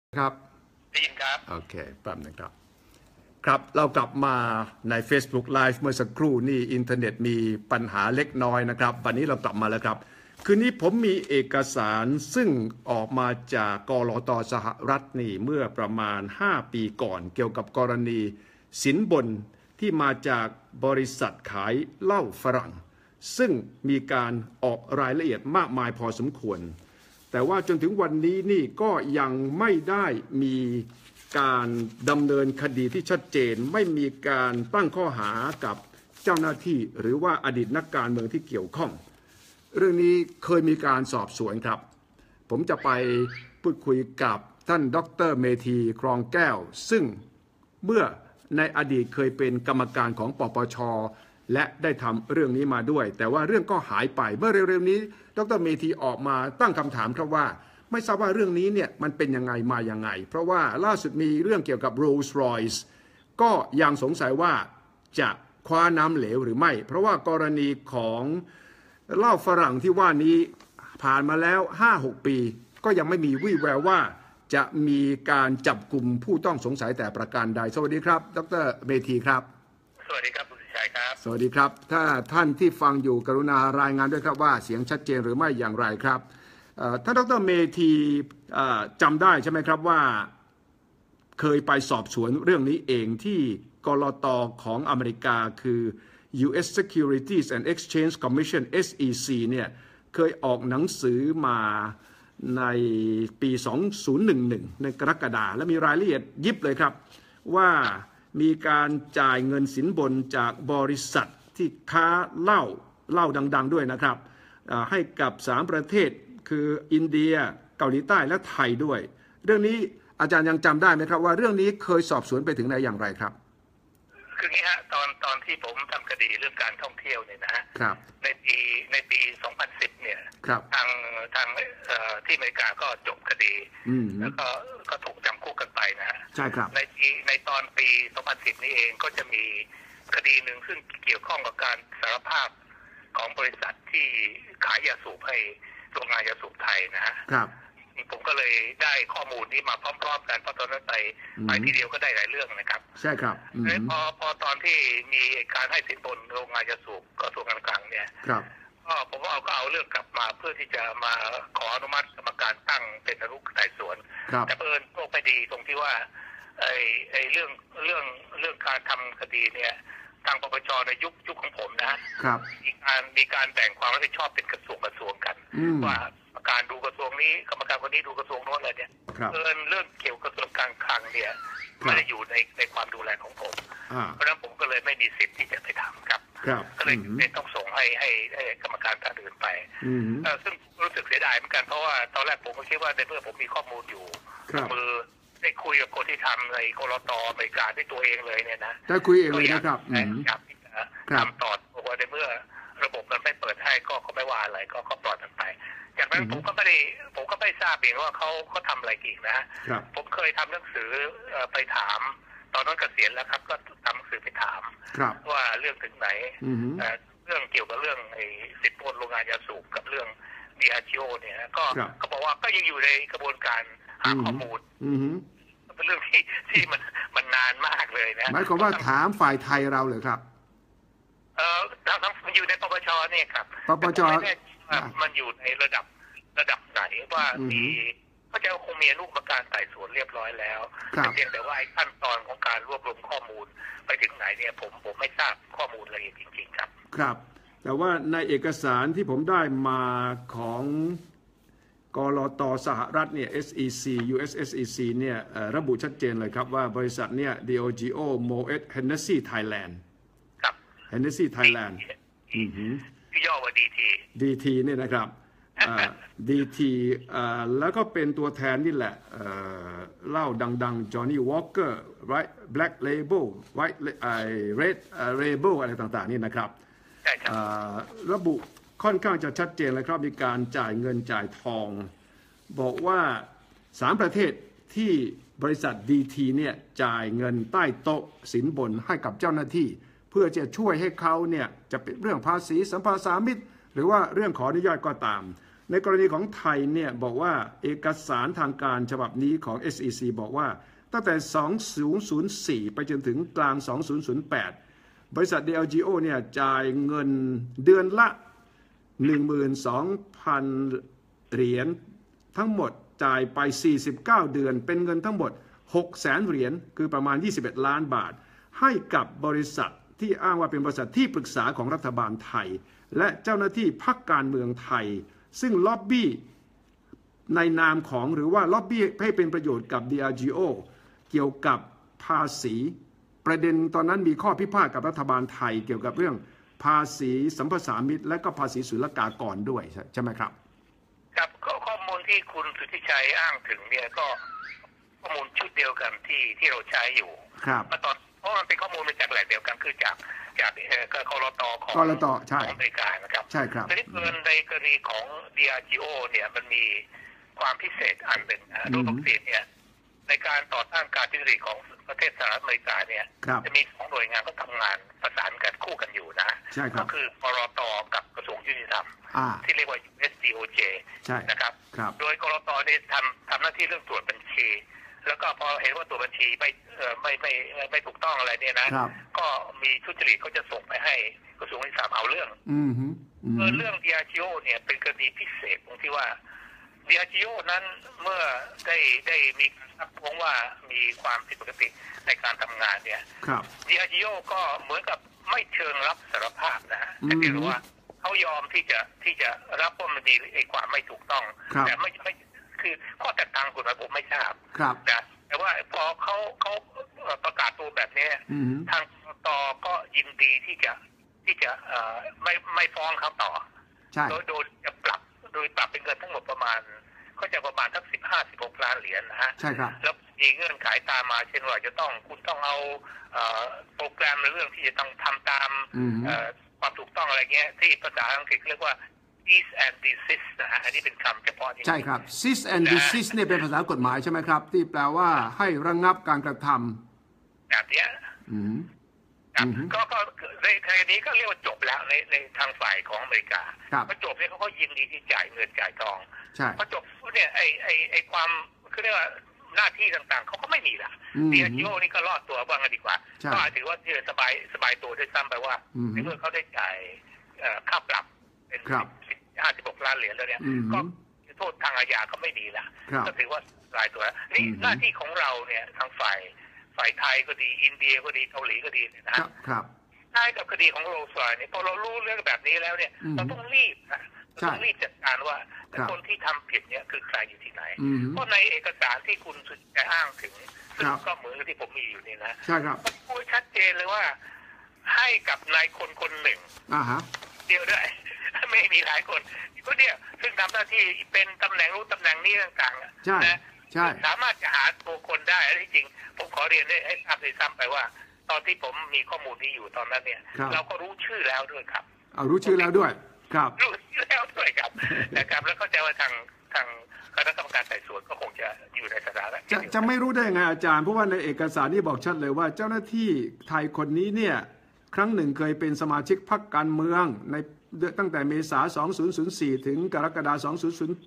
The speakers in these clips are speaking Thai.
ครับได้ยินครับโอเคแป๊บนึงครับครับเรากลับมาใน Facebook Live เมื่อสักครู่นี่อินเทอร์เน็ตมีปัญหาเล็กน้อยนะครับวันนี้เรากลับมาแล้วครับคืนนี้ผมมีเอกสารซึ่งออกมาจากกลต.สหรัฐนี่เมื่อประมาณ5ปีก่อนเกี่ยวกับกรณีสินบนที่มาจากบริษัทขายเหล้าฝรั่งซึ่งมีการออกรายละเอียดมากมายพอสมควรแต่ว่าจนถึงวันนี้นี่ก็ยังไม่ได้มีการดำเนินคดีที่ชัดเจนไม่มีการตั้งข้อหากับเจ้าหน้าที่หรือว่าอดีตนักการเมืองที่เกี่ยวข้องเรื่องนี้เคยมีการสอบสวนครับผมจะไปพูดคุยกับท่านดร.เมธีครองแก้วซึ่งเมื่อในอดีตเคยเป็นกรรมการของปปช.และได้ทำเรื่องนี้มาด้วยแต่ว่าเรื่องก็หายไปเมื่อเร็วๆนี้ดร.เมธีออกมาตั้งคำถามครับว่าไม่ทราบว่าเรื่องนี้เนี่ยมันเป็นยังไงมายังไงเพราะว่าล่าสุดมีเรื่องเกี่ยวกับ Rolls-Royce ก็ยังสงสัยว่าจะคว้าน้ำเหลวหรือไม่เพราะว่ากรณีของเหล้าฝรั่งที่ว่านี้ผ่านมาแล้ว 5-6 ปีก็ยังไม่มีวี่แววว่าจะมีการจับกลุ่มผู้ต้องสงสัยแต่ประการใดสวัสดีครับดร.เมธีครับสวัสดีครับคุณชัยครับสวัสดีครับถ้าท่านที่ฟังอยู่กรุณารายงานด้วยครับว่าเสียงชัดเจนหรือไม่อย่างไรครับท่านดร.เมธีจำได้ใช่ไหมครับว่าเคยไปสอบสวนเรื่องนี้เองที่กลต.ของอเมริกาคือ U.S. Securities and Exchange Commission SEC เนี่ยเคยออกหนังสือมาในปี 2011 ในกรกฎาคมและมีรายละเอียดยิบเลยครับว่ามีการจ่ายเงินสินบนจากบริษัทที่ค้าเหล้าดังๆด้วยนะครับให้กับ3ประเทศคืออินเดียเกาหลีใต้และไทยด้วยเรื่องนี้อาจารย์ยังจำได้ไหมครับว่าเรื่องนี้เคยสอบสวนไปถึงไหนอย่างไรครับคืองี้ฮะตอนที่ผมทำคดีเรื่องการท่องเที่ยวเนี่ยนะฮะในปี 2010 เนี่ยทางที่อเมริกาก็จบคดีแล้วก็ถูกจำคุกกันไปนะฮะใช่ครับในตอนปี 2010 นี้เองก็จะมีคดีหนึ่งซึ่งเกี่ยวข้องกับการสารภาพของบริษัทที่ขายยาสูบให้โรงงานยาสูบไทยนะฮะผมก็เลยได้ข้อมูลนี้มาพร้อมๆกันเพราะตอนนั้นไปทีเดียวก็ได้หลายเรื่องนะครับใช่ครับแล้วพอตอนที่มีการให้สินบนโรงงานยาสูบกระทรวงการคลังเนี่ยก็ผมก็เอาเรื่องกลับมาเพื่อที่จะมาขออนุมัติกรรมการตั้งเป็นอนุไต่สวนแต่เผอิญโชคไม่ดีตรงที่ว่าไอ้เรื่องการทำคดีเนี่ยทางปปชในยุคของผมนะมีการแบ่งความรับผิดชอบเป็นกระทรวงกันว่ากรรมการดูกระทรวงนี้กรรมการคนนี้ดูกระทรวงโน้นอะไรเนี่ยเรื่องเกี่ยวกับกระทรวงการคลังเนี่ยไม่ได้อยู่ในความดูแลของผมเพราะฉะนั้นผมก็เลยไม่มีสิทธิ์ที่จะไปทำครับก็เลยต้องส่งให้กรรมการท่านอื่นไปซึ่งรู้สึกเสียดายเหมือนกันเพราะว่าตอนแรกผมก็คิดว่าในเมื่อผมมีข้อมูลอยู่มือได้คุยกับคนที่ทำในกลต.อเมริกาด้วยตัวเองเลยเนี่ยนะได้คุยเองเลยนะครับอยากที่จะทำต่อเพราะว่าในเมื่อระบบมันไม่เปิดให้ก็ไม่ว่าอะไรก็ปล่อยมันไปจากนั้นผมก็ไม่ทราบเองว่าเขาทำอะไรอีกนะผมเคยทำหนังสือไปถามตอนนั้นเกษียณแล้วครับก็ทำหนังสือไปถามว่าเรื่องถึงไหนเรื่องเกี่ยวกับเรื่องไอ้สินบนโรงงานยาสูบกับเรื่องดีอาจิโอเนี่ยก็บอกว่าก็ยังอยู่ในกระบวนการหาข้อมูลเป็นเรื่องที่มันนานมากเลยนะหมายความว่าถามฝ่ายไทยเราเหรอครับมันอยู่ในปปชเนี่ยครับปปชมันอยู่ในระดับไหนว่ามีก็จะคงมีอนุกรรมการไต่สวนเรียบร้อยแล้วเพียงแต่ว่าขั้นตอนของการรวบรวมข้อมูลไปถึงไหนเนี่ยผมไม่ทราบข้อมูลละเอียดจริงๆครับครับแต่ว่าในเอกสารที่ผมได้มาของกลต.สหรัฐเนี่ย SEC US SEC เนี่ยระบุชัดเจนเลยครับว่าบริษัทเนี่ย Diageo Moet Hennessy Thailand Hennessy Thailand ที่ย่อว่า DT เนี่ยนะครับDT แล้วก็เป็นตัวแทนนี่แหละเหล้าดังๆ Johnny Walker Right Black Label White Red Label อะไรต่างๆนี่นะครับระบุค่อนข้างจะชัดเจนเลยครับมีการจ่ายเงินจ่ายทองบอกว่า3ประเทศที่บริษัท DT เนี่ยจ่ายเงินใต้โต๊ะสินบนให้กับเจ้าหน้าที่เพื่อจะช่วยให้เขาเนี่ยจะเป็นเรื่องภาษีสัมปทานมิตรหรือว่าเรื่องขออนุญาตก็ตามในกรณีของไทยเนี่ยบอกว่าเอกสารทางการฉบับนี้ของ SEC บอกว่าตั้งแต่ 2004 ไปจนถึงกลาง 2008 บริษัท DLGO เนี่ยจ่ายเงินเดือนละ 12,000 เหรียญทั้งหมดจ่ายไป 49 เดือนเป็นเงินทั้งหมด 600,000 เหรียญคือประมาณ 21 ล้านบาทให้กับบริษัทที่อ้างว่าเป็นบริษัทที่ปรึกษาของรัฐบาลไทยและเจ้าหน้าที่พรรคการเมืองไทยซึ่งล็อบบี้ในนามของหรือว่าล็อบบี้ให้เป็นประโยชน์กับ DLGO เกี่ยวกับภาษีประเด็นตอนนั้นมีข้อพิพาทกับรัฐบาลไทยเกี่ยวกับเรื่องภาษีสัมปทานมิตรและก็ภาษีศุลกากรด้วยใช่ไหมครับครับข้อมูลที่คุณสุทธิชัยอ้างถึงเนี่ยก็ข้อมูลชุดเดียวกันที่เราใช้อยู่ครับเพราะมันเป็นข้อมูลมาจากแหล่งเดียวกันคือจากกรตของอเมริกานะครับใช่ครับแต่ที่เกินในกรณีของ DRGO เนี่ยมันมีความพิเศษอันหนึ่งโดยปกติเนี่ยในการต่อต้านการทุจริตของประเทศสหรัฐอเมริกาเนี่ยจะมี2หน่วยงานก็ทำงานประสานกันคู่กันอยู่นะก็คือกรตกับกระทรวงยุติธรรมที่เรียกว่า USDOJ นะครับโดยกรตเนี่ยทำหน้าที่เรื่องตรวจบัญชีแล้วก็พอเห็นว่าตัวบัญชีไม่ถูกต้องอะไรเนี่ยนะก็มีทุจริตเขาจะส่งไปให้กระทรวงยุติธรรมเอาเรื่องเรื่อง DRGO เนี่ยเป็นกรณีพิเศษตรงที่ว่า DRGO นั้นเมื่อได้มีการพบว่ามีความผิดปกติในการทำงานเนี่ย DRGO ก็เหมือนกับไม่เชิงรับสารภาพนะฮะแต่ที่รู้ว่าเขายอมที่จะรับว่ามันมีความไม่ถูกต้องแต่ไม่คือข้อแตกต่างกฎหมายผมไม่ทราบนะแต่ว่าพอเขาประกาศตัวแบบนี้ทางกตก็ยินดีที่จะไม่ฟ้องเขาต่อโดยจะปรับเป็นเงินทั้งหมดประมาณทั้ง15-16 ล้านเหรียญนะฮะใช่ครับแล้วมีเงื่อนไขตามมาเช่นว่าคุณต้องเอาโปรแกรมในเรื่องที่จะต้องทำตามความถูกต้องอะไรเงี้ยที่ภาษาอังกฤษเรียกว่า cease and desist นะฮะอันนี้เป็นคำเฉพาะใช่ครับ cease and desist เนี่ยเป็นภาษากฎหมายใช่ไหมครับที่แปลว่าให้ระงับการกระทำแบบนี้ก็ในคดีนี้ก็เรียกว่าจบแล้วในทางฝ่ายของอเมริกาพอจบเนี่ยเขาก็ยินดีที่จ่ายเงินจ่ายทองพอจบเนี่ยไอความคือเรียกว่าหน้าที่ต่างๆเขาก็ไม่มีละDRGOนี่ก็รอดตัวบ้างกันดีกว่าก็ถือว่าสบายตัวด้วยซ้ำไปว่าในเมื่อเขาได้จ่ายค่าปรับเป็น56 ล้านเหรียญแล้วเนี่ยก็โทษทางอาญาก็ไม่ดีละก็ถือว่าสบายตัวนี่หน้าที่ของเราเนี่ยทางฝ่ายไทยก็ดีอินเดียก็ดีเกาหลีก็ดีนะครับใช่กับคดีของโรลส์รอยซ์เนี่ยพอเรารู้เรื่องแบบนี้แล้วเนี่ยเราต้องรีบจัดการว่าคนที่ทำผิดเนี่ยคือใครอยู่ที่ไหนเพราะในเอกสารที่คุณสุดจะอ้างถึงซึ่งก็เหมือนกับที่ผมมีอยู่นี่นะใช่ครับพูดชัดเจนเลยว่าให้กับนายคนหนึ่งเดียวด้วยไม่มีหลายคนก็เนี่ยซึ่งทำหน้าที่เป็นตำแหน่งรู้ตำแหน่งนี้ต่างๆนะสามารถจะหาตัวคนได้และที่จริงผมขอเรียนให้ทราบเลยซ้ำไปว่าตอนที่ผมมีข้อมูลนี้อยู่ตอนนั้นเนี่ยเราก็รู้ชื่อแล้วด้วยครับรู้ชื่อแล้วด้วยครับรู้ชื่อแล้วด้วยครับนะครับแล้วเข้าใจว่าทางคณะกรรมการไต่สวนก็คงจะอยู่ในสถานะจะไม่รู้ได้ยังไงอาจารย์เพราะว่าในเอกสารนี่บอกชัดเลยว่าเจ้าหน้าที่ไทยคนนี้เนี่ยครั้งหนึ่งเคยเป็นสมาชิกพรรคการเมืองในตั้งแต่เมษายน 2004 ถึงกรกฎาคม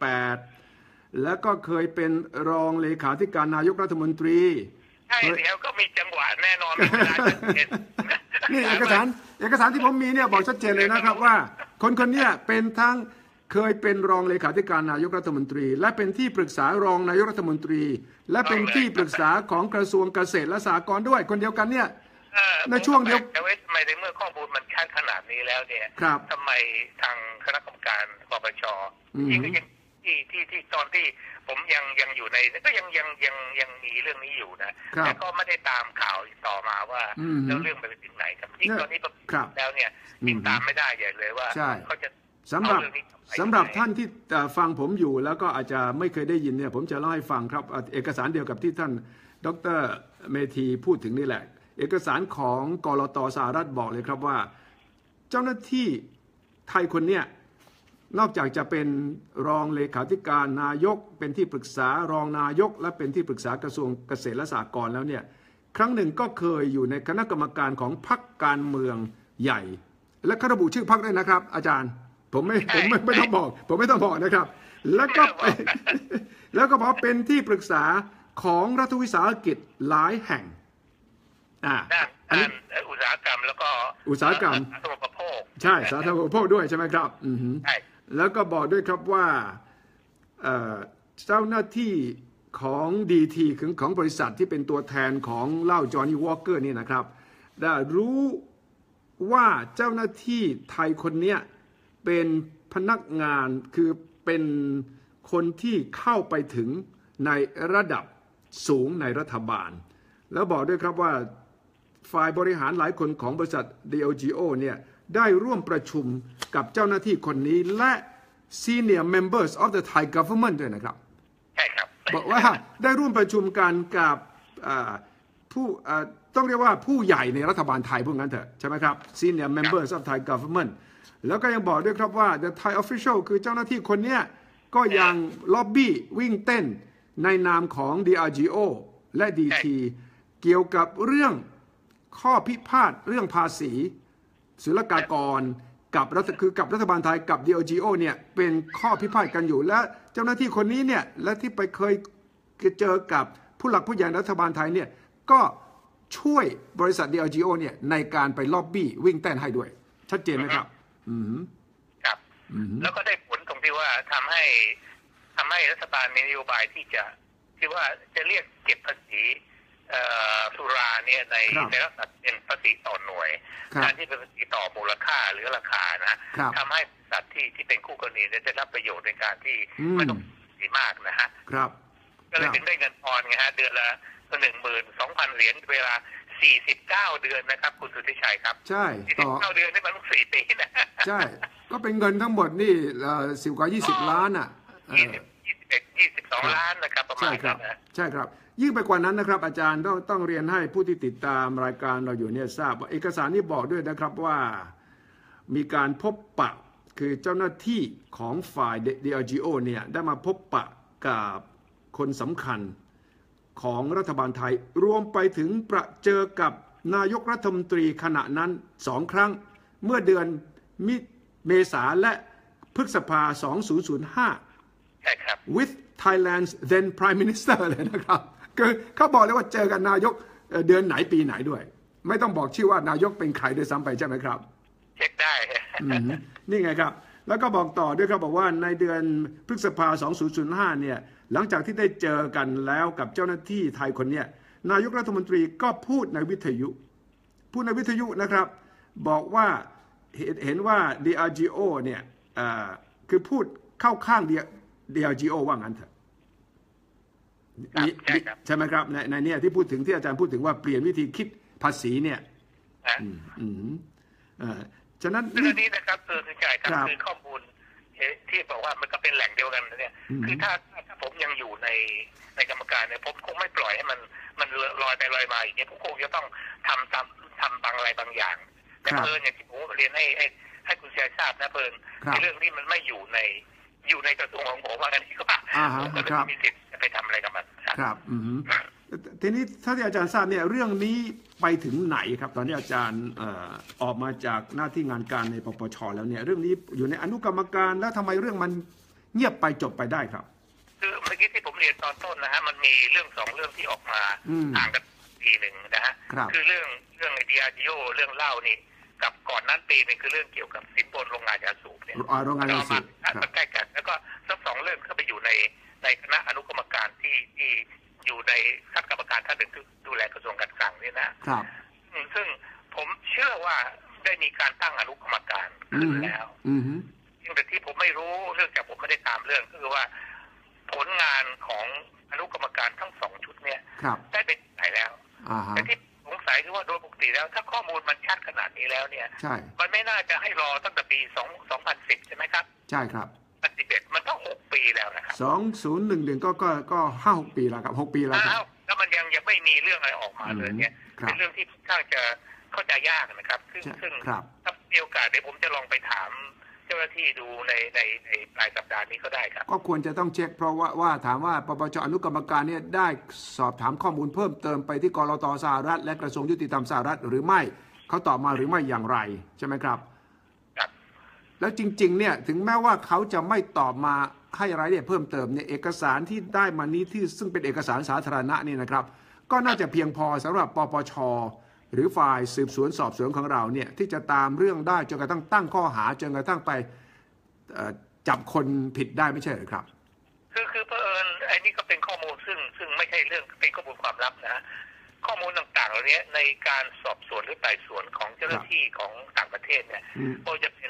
2008 แล้วก็เคยเป็นรองเลขาธิการนายกรัฐมนตรีใช่เดี๋ยวก็มีจังหวะแน่นอนนี่เอกสารที่ผมมีเนี่ยบอกชัดเจนเลยนะครับว่าคนนี้เป็นทั้งเคยเป็นรองเลขาธิการนายกรัฐมนตรีและเป็นที่ปรึกษารองนายกรัฐมนตรีและเป็นที่ปรึกษาของกระทรวงเกษตรและสหกรณ์ด้วยคนเดียวกันเนี่ยในช่วงเดียวแต่ว่าทำไมในเมื่อข้อมูลมันชัดขนาดนี้แล้วเนี่ยทำไมทางคณะกรรมการปปชที่ตอนที่ผมยังอยู่ในก็ยังมีเรื่องนี้อยู่นะแต่ก็ไม่ได้ตามข่าวต่อมาว่าเรื่องไปถึงไหนครับที่ตอนนี้แล้วเนี่ยติดตามไม่ได้ใหญ่เลยว่าเขาจะสำหรับท่านที่ฟังผมอยู่แล้วก็อาจจะไม่เคยได้ยินเนี่ยผมจะเล่าให้ฟังครับเอกสารเดียวกับที่ท่านดร.เมธีพูดถึงนี่แหละเอกสารของกลต.สหรัฐบอกเลยครับว่าเจ้าหน้าที่ไทยคนเนี้ยนอกจากจะเป็นรองเลขาธิการนายกเป็นที่ปรึกษารองนายกและเป็นที่ปรึกษากระทรวงเกษตรและสหกรณ์แล้วเนี่ยครั้งหนึ่งก็เคยอยู่ในคณะกรรมการของพรรคการเมืองใหญ่และเขาระบุชื่อพรรคด้วยนะครับอาจารย์ไม่ต้องบอกผมไม่ต้องบอกนะครับแล้วก็แล้วก็บอกเป็นที่ปรึกษาของรัฐวิสาหกิจหลายแห่งด้านอุตสาหกรรมแล้วก็อุตสาหกรรมสาธารณูปโภคใช่สาธารณูปโภคด้วยใช่ไหมครับใช่แล้วก็บอกด้วยครับว่าเจ้าหน้าที่ของDTของบริษัทที่เป็นตัวแทนของเหล้าจอห์นนี่วอลเกอร์นี่นะครับได้รู้ว่าเจ้าหน้าที่ไทยคนนี้เป็นพนักงานคือเป็นคนที่เข้าไปถึงในระดับสูงในรัฐบาลแล้วบอกด้วยครับว่าฝ่ายบริหารหลายคนของบริษัท DLGO เนี่ยได้ร่วมประชุมกับเจ้าหน้าที่คนนี้และ Senior Members of the Thai Government ด้วยนะครับใช่ครับบอกว่าได้ร่วมประชุมกันกับผู้ต้องเรียกว่าผู้ใหญ่ในรัฐบาลไทยพวกนั้นเถอะใช่ไหมครับ Senior Members of Thai Government แล้วก็ยังบอกด้วยครับว่า the Thai official คือเจ้าหน้าที่คนนี้ก็ยังล็อบบี้วิ่งเต้นในนามของ DRGO และ DT เกี่ยวกับเรื่องข้อพิพาทเรื่องภาษีศุลกากรกับรัฐบาลไทยกับ DLGO เนี่ยเป็นข้อพิพาทกันอยู่และเจ้าหน้าที่คนนี้เนี่ยและที่ไปเคยเจอกับผู้หลักผู้ใหญ่รัฐบาลไทยเนี่ยก็ช่วยบริษัท DLGO เนี่ยในการไปล็อบบี้วิ่งเต้นให้ด้วยชัดเจนไหมครับครับแล้วก็ได้ผลตรงที่ว่าทำให้รัฐบาลมีนโยบายที่ว่าจะเรียกเก็บภาษีสุราเนี่ยในลักษณะเป็นภาษีต่อหน่วยการที่เป็นภาษีต่อมูลค่าหรือราคานะทำให้สัตว์ที่เป็นคู่กรณีได้รับประโยชน์ในการที่ไม่ต้องสีมากนะฮะก็เลยถึงได้เงินทอนไงฮะเดือนละ12,000 เหรียญเวลา49 เดือนนะครับคุณสุทธิชัยครับใช่ 49 เดือนนี่มัน4 ปีนะใช่ก็เป็นเงินทั้งหมดนี่10 กว่า 20 ล้านอ่ะ 22 ล้านนะครับประมาณนั้นนะใช่ครับยิ่งไปกว่านั้นนะครับอาจารย์ต้องเรียนให้ผู้ที่ติดตามรายการเราอยู่เนี่ยทราบว่าเอกสารนี้บอกด้วยนะครับว่ามีการพบปะคือเจ้าหน้าที่ของฝ่าย DLGO เนี่ยได้มาพบปะกับคนสำคัญของรัฐบาลไทยรวมไปถึงเจอกับนายกรัฐมนตรีขณะนั้น2 ครั้งเมื่อเดือนเมษาและพฤษภา2005 ใช่ครับ with Thailand's then Prime Minister เลยนะครับคือเขาบอกเลยว่าเจอกันนายกเดือนไหนปีไหนด้วยไม่ต้องบอกชื่อว่านายกเป็นใครด้วยซ้ำไปใช่ไหมครับเช็คได้นี่ไงครับแล้วก็บอกต่อด้วยครับบอกว่าในเดือนพฤษภา2005เนี่ยหลังจากที่ได้เจอกันแล้วกับเจ้าหน้าที่ไทยคนนี้นายกรัฐมนตรีก็พูดในวิทยุนะครับบอกว่าเห็นว่า DRGO เนี่ยคือพูดเข้าข้าง DRGO ว่างั้นเถอะใช่ไหมครับในเนี่ยที่พูดถึงที่อาจารย์พูดถึงว่าเปลี่ยนวิธีคิดภาษีเนี่ยฉะนั้นเรื่องนี้นะครับคือใช่ครับคือข้อมูลที่บอกว่ามันก็เป็นแหล่งเดียวกันเนี่ยคือถ้าผมยังอยู่ในกรรมการเนี่ยผมคงไม่ปล่อยให้มันลอยไปลอยมาอย่างนี้ผมคงจะต้องทำบางอะไรบางอย่างแต่เพิ่นอย่างที่ผมเรียนให้คุณเชียร์ทราบนะเพิ่นเรื่องนี้มันไม่อยู่ในกระทรวงของผมว่ากันที่ว่าผมก็ไม่มีสิทธิ์จะไปทำอะไรกับมันครับทีนี้ถ้าที่อาจารย์ทราบเนี่ยเรื่องนี้ไปถึงไหนครับตอนนี้อาจารย์ออกมาจากหน้าที่งานการในปปช.แล้วเนี่ยเรื่องนี้อยู่ในอนุกรรมการแล้วทำไมเรื่องมันเงียบไปจบไปได้ครับคือเมื่อกี้ที่ผมเรียนตอนต้นนะฮะมันมีเรื่อง2 เรื่องที่ออกมาต่างกันปีหนึ่งนะฮะคือเรื่องไอเดียดิโอเรื่องเล่านี่กับก่อนนั้นปีนึงคือเรื่องเกี่ยวกับสินบนโรงงานยาสูบเนี่ยโรงงานยาสูบมันใกล้กันแล้วก็ทั้ง2 เรื่องก็ไปอยู่ในคณะอนุกรรมการที่อยู่ในคณะกรรมการท่านหนึ่งที่ดูแลกระทรวงการคลังนี่นะครับซึ่งผมเชื่อว่าได้มีการตั้งอนุกรรมการขึ้นแล้วแต่ที่ผมไม่รู้เรื่องจากผมไม่ได้ตามเรื่องคือว่าผลงานของอนุกรรมการทั้ง2 ชุดเนี่ยได้ไปไหนแล้วแต่ที่สงสัยคือว่าโดยปกติแล้วถ้าข้อมูลมันชัดขนาดนี้แล้วเนี่ยมันไม่น่าจะให้รอตั้งแต่ปี2010ใช่ไหมครับใช่ครับ 2011มันต้อง6 ปีแล้วนะครับ 2011ก็5-6 ปีแล้วครับ6 ปีแล้วครับแล้วมันยังไม่มีเรื่องอะไรออกมาเลยเนี่ยเป็นเรื่องที่ค่อนข้างจะเข้าใจยากนะครับซึ่งถ้ามีโอกาสเดี๋ยวผมจะลองไปถามเจ้าหน้าที่ดูในปลายสัปดาห์นี้ก็ได้ครับก็ควรจะต้องเช็คเพราะว่าถามว่าปปช.อนุกรรมการเนี่ยได้สอบถามข้อมูลเพิ่มเติมไปที่กลต.สหรัฐและกระทรวงยุติธรรมสหรัฐหรือไม่เขาตอบมาหรือไม่อย่างไรใช่ไหมครับแล้วจริงๆเนี่ยถึงแม้ว่าเขาจะไม่ตอบมาให้รายละเอียดเพิ่มเติมเนี่ยเอกสารที่ได้มานี้ที่ซึ่งเป็นเอกสารสาธารณะนี่นะครับก็น่าจะเพียงพอสำหรับปปชหรือฝ่ายสืบสวนสอบสวนของเราเนี่ยที่จะตามเรื่องได้จนกระทั่งตั้งข้อหาจนกระทั่งไปจับคนผิดได้ไม่ใช่หรือครับคือเผอิญไอ้นี่ก็เป็นข้อมูลซึ่งไม่ใช่เรื่องเป็นข้อมูลความลับนะข้อมูลต่างๆเหล่านี้ในการสอบสวนหรือไต่สวนของเจ้าหน้าที่ของต่างประเทศเนี่ยก็จะเป็น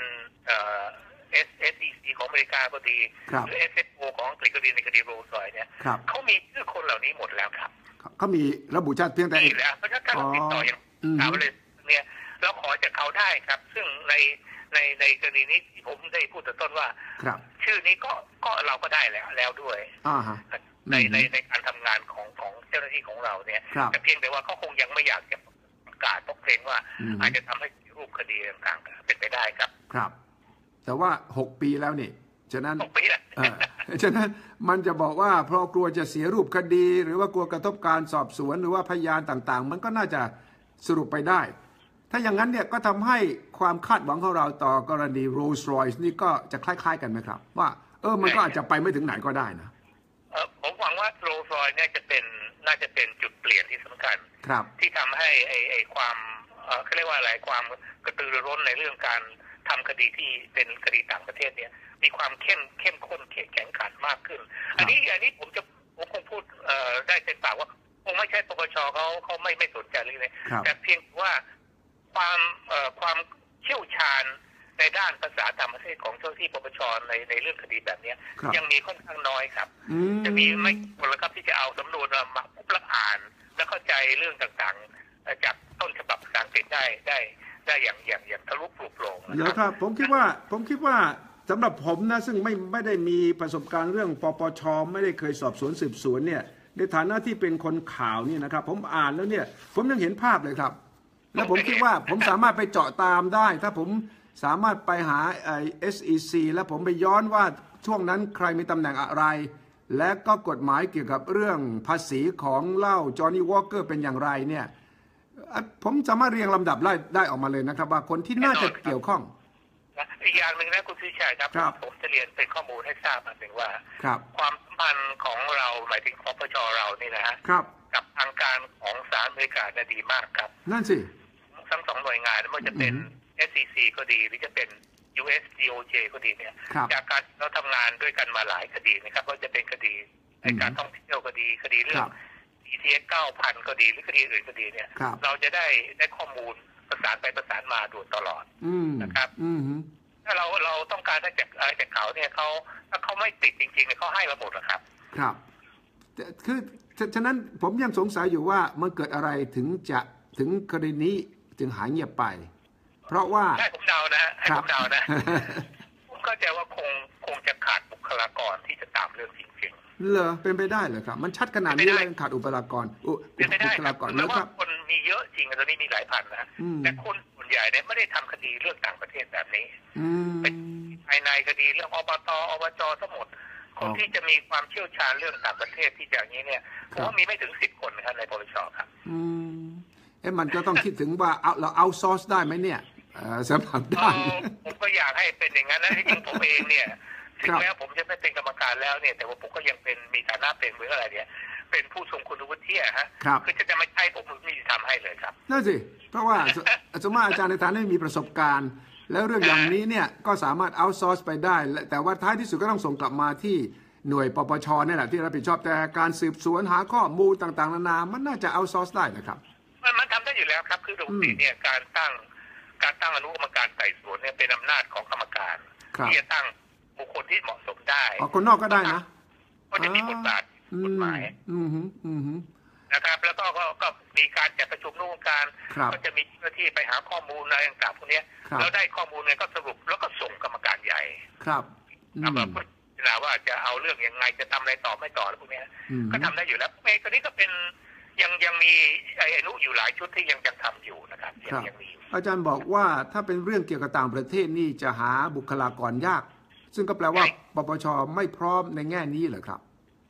SEC ของอเมริกาก็ดีหรือ SSO ของอังกฤษก็ดีในคดีโรลส์รอยซ์เนี่ยเขามีชื่อคนเหล่านี้หมดแล้วครับเขามีระบุชัดเพียงแต่มีแล้วเพราะฉะนั้นถ้าเราติดต่ออย่างถามเลยเนี่ยเราขอจากเขาได้ครับซึ่งในกรณีนี้ผมได้พูดแต่ต้นว่าชื่อนี้ก็เราก็ได้แล้วด้วยในการทำงานของเจ้าหน้าที่ของเราเนี่ยแต่เพียงแต่ว่าเขาคงยังไม่อยากจะประกาศเพราะเกรงว่าอาจจะทำให้รูปคดีต่างๆเป็นไปได้ครับครับแต่ว่า6 ปีแล้วนี่ฉะนั้น 6 ปีแล้วฉะนั้นมันจะบอกว่าเพราะกลัวจะเสียรูปคดีหรือว่ากลัวกระทบการสอบสวนหรือว่าพยานต่างๆมันก็น่าจะสรุปไปได้ถ้าอย่างนั้นเนี่ยก็ทำให้ความคาดหวังของเราต่อกรณี Rolls-Royce นี่ก็จะคล้ายๆกันไหมครับว่ามันก็อาจจะไปไม่ถึงไหนก็ได้นะผมหวังว่า Rolls-Royce เนี่ยน่าจะเป็นจุดเปลี่ยนที่สำคัญที่ทำให้ไอ้ความเขาเรียกว่าอะไรความกระตือรือร้นในเรื่องการทำคดีที่เป็นคดีต่างประเทศเนี่ยมีความเข้มข้นแข็งขันมากขึ้นอันนี้ผมคงพูดได้เต็มปากว่าคงไม่ใช่ปปชเขาไม่สนใจเลยแต่เพียงว่าความเชี่ยวชาญในด้านภาษาต่างประเทศของเจ้าหน้าที่ปปชในเรื่องคดีแบบนี้ยังมีค่อนข้างน้อยครับจะมีไม่คนละครับที่จะเอาสำนวนมาปุ๊บแล้วอ่านและเข้าใจเรื่องต่างๆจากต้นฉบับภาษาอังกฤษได้อย่างทะลุปลุกโปร่งนะครับผมคิดว่าสำหรับผมนะซึ่งไม่ได้มีประสบการณ์เรื่องปปชไม่ได้เคยสอบสวนสืบสวนเนี่ยในฐานะที่เป็นคนข่าวนี่นะครับผมอ่านแล้วเนี่ยผมยังเห็นภาพเลยครับแล้วผมคิดว่าผมสามารถไปเจาะตามได้ถ้าผมสามารถไปหาSEC แล้วผมไปย้อนว่าช่วงนั้นใครมีตำแหน่งอะไรและก็กฎหมายเกี่ยวกับเรื่องภาษีของเหล้าจอห์นนี่วอลเกอร์เป็นอย่างไรเนี่ยผมสามารถเรียงลำดับได้ออกมาเลยนะครับว่าคนที่น่าจะเกี่ยวข้องอีกอย่างหนึ่งนะคุณพิชัยครับผมจะเรียนเป็นข้อมูลให้ทราบมาถึงว่าความสัมพันธ์ของเราหมายถึงปปชเรานี่นะฮะกับทางการของศาลอเมริกาดีมากครับนั่นสิทั้งสองหน่วยงานไม่ว่าจะเป็น SEC ก็ดีหรือจะเป็น US DOJ ก็ดีเนี่ยจากการเราทำงานด้วยกันมาหลายคดีนะครับก็จะเป็นคดีในการท่องเที่ยวก็ดีคดีเรื่อง ETS 9,000 ก็ดีหรือคดีอื่นก็ดีเนี่ยเราจะได้ข้อมูลประสานไปประสานมาโดยตลอดนะครับถ้าเราต้องการจากเขาเนี่ยถ้าเขาไม่ติดจริงๆเนี่ยเขาให้เราหมดนะครับครับคือฉะนั้นผมยังสงสัยอยู่ว่ามันเกิดอะไรถึงคดีนี้จึงหายเงียบไปเพราะว่าให้ผมเดานะผมเข้าใจว่าคงจะขาดบุคลากรที่จะตามเรื่องจริงๆเหรอเป็นไปได้เหรอครับมันชัดขนาดนี้เลยขาดบุคลากรเป็นไปได้ครับแล้วว่าคนมีเยอะจริงตอนนี้มีหลายพันนะแต่คนส่วนใหญ่เนี่ยไม่ได้ทำคดีเรื่องต่างประเทศแบบนี้เป็นภายในคดีเรื่องอบจทั้งหมดคนที่จะมีความเชี่ยวชาญเรื่องต่างประเทศที่อย่างนี้เนี่ยผมว่ามีไม่ถึง10 คนนะครับในปปชครับมันก็ต้องคิดถึงว่าเราเอาซอร์สได้ไหมเนี่ยสำหรับด้านผมก็อยากให้เป็นอย่างนั้นนะที่จริงผมเองเนี่ยถึงแม้ผมจะไม่เป็นกรรมการแล้วเนี่ยแต่ว่าผมก็ยังเป็นมีฐานะเป็นเหมือนอะไรเนี่ยเป็นผู้ทรงคุณวุฒิฮะคือจะไม่ใช่ผมไม่ทำให้เลยครับนั่นสิเพราะว่าสมมติอาจารย์ในฐานะมีประสบการณ์แล้วเรื่องอย่างนี้เนี่ยก็สามารถเอาซอร์สไปได้แต่ว่าท้ายที่สุดก็ต้องส่งกลับมาที่หน่วยปปชนี่แหละที่รับผิดชอบแต่การสืบสวนหาข้อมูลต่างๆนานามันน่าจะเอาซอร์สได้นะครับมันทำได้อยู่แล้วครับคือปกติเนี่ยการตั้งอนุกรรมการไต่สวนเนี่ยเป็นอำนาจของกรรมการที่จะตั้งบุคคลที่เหมาะสมได้คนนอกก็ได้นะก็จะมีบทบาทกฎหมายนะครับแล้วก็มีการจัดประชุมร่วมกันก็จะมีเจ้าหน้าที่ไปหาข้อมูลอะไรต่างๆพวกนี้แล้วได้ข้อมูลเนี่ยก็สรุปแล้วก็ส่งกรรมการใหญ่ครับแบบพิจารณาว่าจะเอาเรื่องยังไงจะทำอะไรต่อไม่ต่อแล้วพวกนี้ก็ทำได้อยู่แล้วเองตัวนี้ก็เป็นยังมีอนุอยู่หลายชุดที่ยังทำอยู่นะครับยังมีอาจารย์บอกว่าถ้าเป็นเรื่องเกี่ยวกับต่างประเทศนี่จะหาบุคลากรยากซึ่งก็แปลว่าปปชไม่พร้อมในแง่นี้เหรอครับ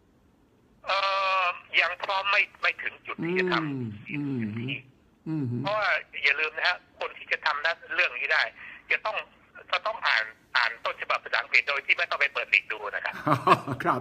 ยังพร้อมไม่ถึงจุดที่จะทำเพราะว่าอย่าลืมนะฮะคนที่จะทำเรื่องนี้ได้จะต้องก็ต้องอ่านต้นฉบับภาษาอังกฤษโดยที่ไม่ต้องไปเปิดลิงก์ดูนะครับครับ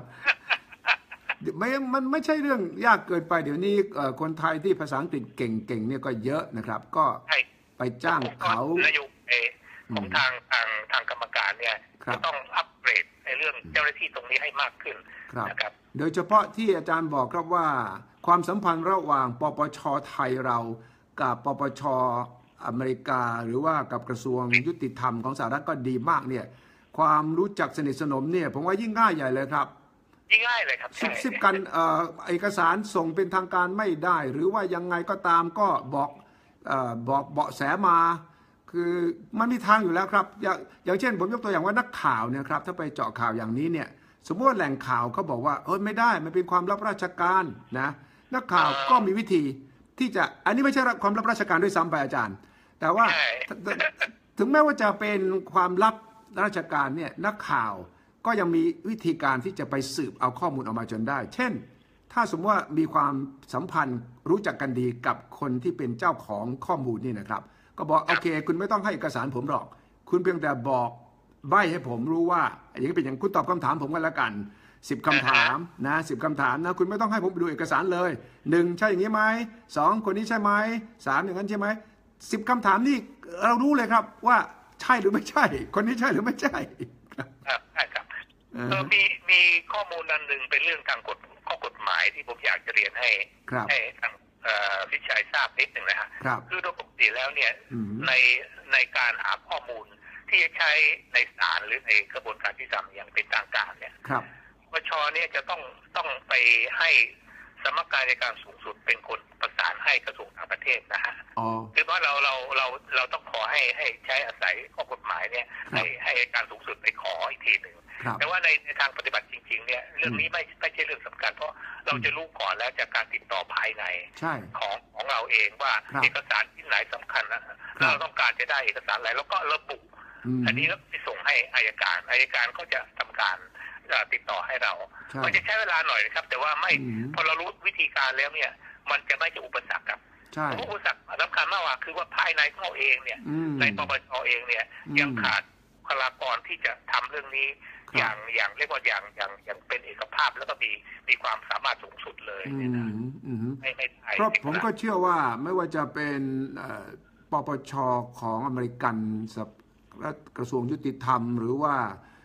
มันไม่ใช่เรื่องยากเกินไปเดี๋ยวนี้คนไทยที่ภาษาอังกฤษเก่งๆเนี่ยก็เยอะนะครับก็ไปจ้างเขานโยบายของทางกรรมการเนี่ยจะต้องอัปเกรดในเรื่องเจ้าหน้าที่ตรงนี้ให้มากขึ้นนะครับโดยเฉพาะที่อาจารย์บอกครับว่าความสัมพันธ์ระหว่างปปช.ไทยเรากับปปช.อเมริกาหรือว่ากับกระทรวงยุติธรรมของสหรัฐก็ดีมากเนี่ยความรู้จักสนิทสนมเนี่ยผมว่ายิ่งง่ายใหญ่เลยครับยิ่งง่ายเลยครับซิบกันเอกสารส่งเป็นทางการไม่ได้หรือว่ายังไงก็ตามก็บอกเบาะแสมาคือมันมีทางอยู่แล้วครับอย่างเช่นผมยกตัวอย่างว่านักข่าวเนี่ยครับถ้าไปเจาะข่าวอย่างนี้เนี่ยสมมติว่าแหล่งข่าวเขาบอกว่าไม่ได้มันเป็นความลับราชการนะนักข่าวก็มีวิธีที่จะอันนี้ไม่ใช่ความลับราชการด้วยซ้ำไปอาจารย์แต่ว่าถึงแม้ว่าจะเป็นความลับราชการเนี่ยนักข่าวก็ยังมีวิธีการที่จะไปสืบเอาข้อมูลออกมาจนได้เช่นถ้าสมมติว่ามีความสัมพันธ์รู้จักกันดีกับคนที่เป็นเจ้าของข้อมูลนี่นะครับก็บอกโอเคคุณไม่ต้องให้เอกสารผมหรอกคุณเพียงแต่บอกใบ้ให้ผมรู้ว่าอย่างนี้เป็นอย่างคุณตอบคำถามผมกันแล้วกัน10 คำถามนะ10 คำถามนะคุณไม่ต้องให้ผมไปดูเอกสารเลย1ใช่อย่างนี้ไหม2คนนี้ใช่ไหม3อย่างนั้นใช่ไหม10 คำถามนี่เรารู้เลยครับว่าใช่หรือไม่ใช่คนนี้ใช่หรือไม่ใช่ใช่ครับมีข้อมูลอันหนึ่งเป็นเรื่องทางข้อกฎหมายที่ผมอยากจะเรียนให้ทางพิชัยทราบนิดหนึ่งนะฮะคือโดยปกติแล้วเนี่ยในการหาข้อมูลที่จะใช้ในศาลหรือในกระบวนการยุติธรรมอย่างเป็นทางการเนี่ยปปช.เนี่ยจะต้องไปให้สำนักงานอัยการสูงสุดเป็นคนประสานให้กระทรวงต่างประเทศนะฮะคือว่าเราต้องขอให้ใช้อาศัยข้อกฎหมายเนี่ยให้อัยการสูงสุดไปขออีกทีหนึ่งแต่ว่าในทางปฏิบัติจริงๆเนี่ยเรื่องนี้ไม่ใช่เรื่องสำคัญเพราะเราจะรู้ก่อนแล้วจากการติดต่อภายในของเราเองว่าเอกสารที่ไหนสำคัญนะเราต้องการจะได้เอกสารอะไรแล้วก็ระบุอันนี้แล้วไปส่งให้อัยการก็จะทำการติดต่อให้เรามันจะใช้เวลาหน่อยนะครับแต่ว่าไม่พอเรารู้วิธีการแล้วเนี่ยมันจะไม่ใช่อุปสรรคครับอุปสรรคสำคัญมากกว่าคือว่าภายในของเราเองเนี่ยในปปช.เองเนี่ยยังขาดบุคลากรที่จะทำเรื่องนี้อย่างเรียกว่าอย่างเป็นเอกภาพแล้วก็มีความสามารถสูงสุดเลยไม่เพราะผมก็เชื่อว่าไม่ว่าจะเป็นปปช.ของอเมริกันกระทรวงยุติธรรมหรือว่า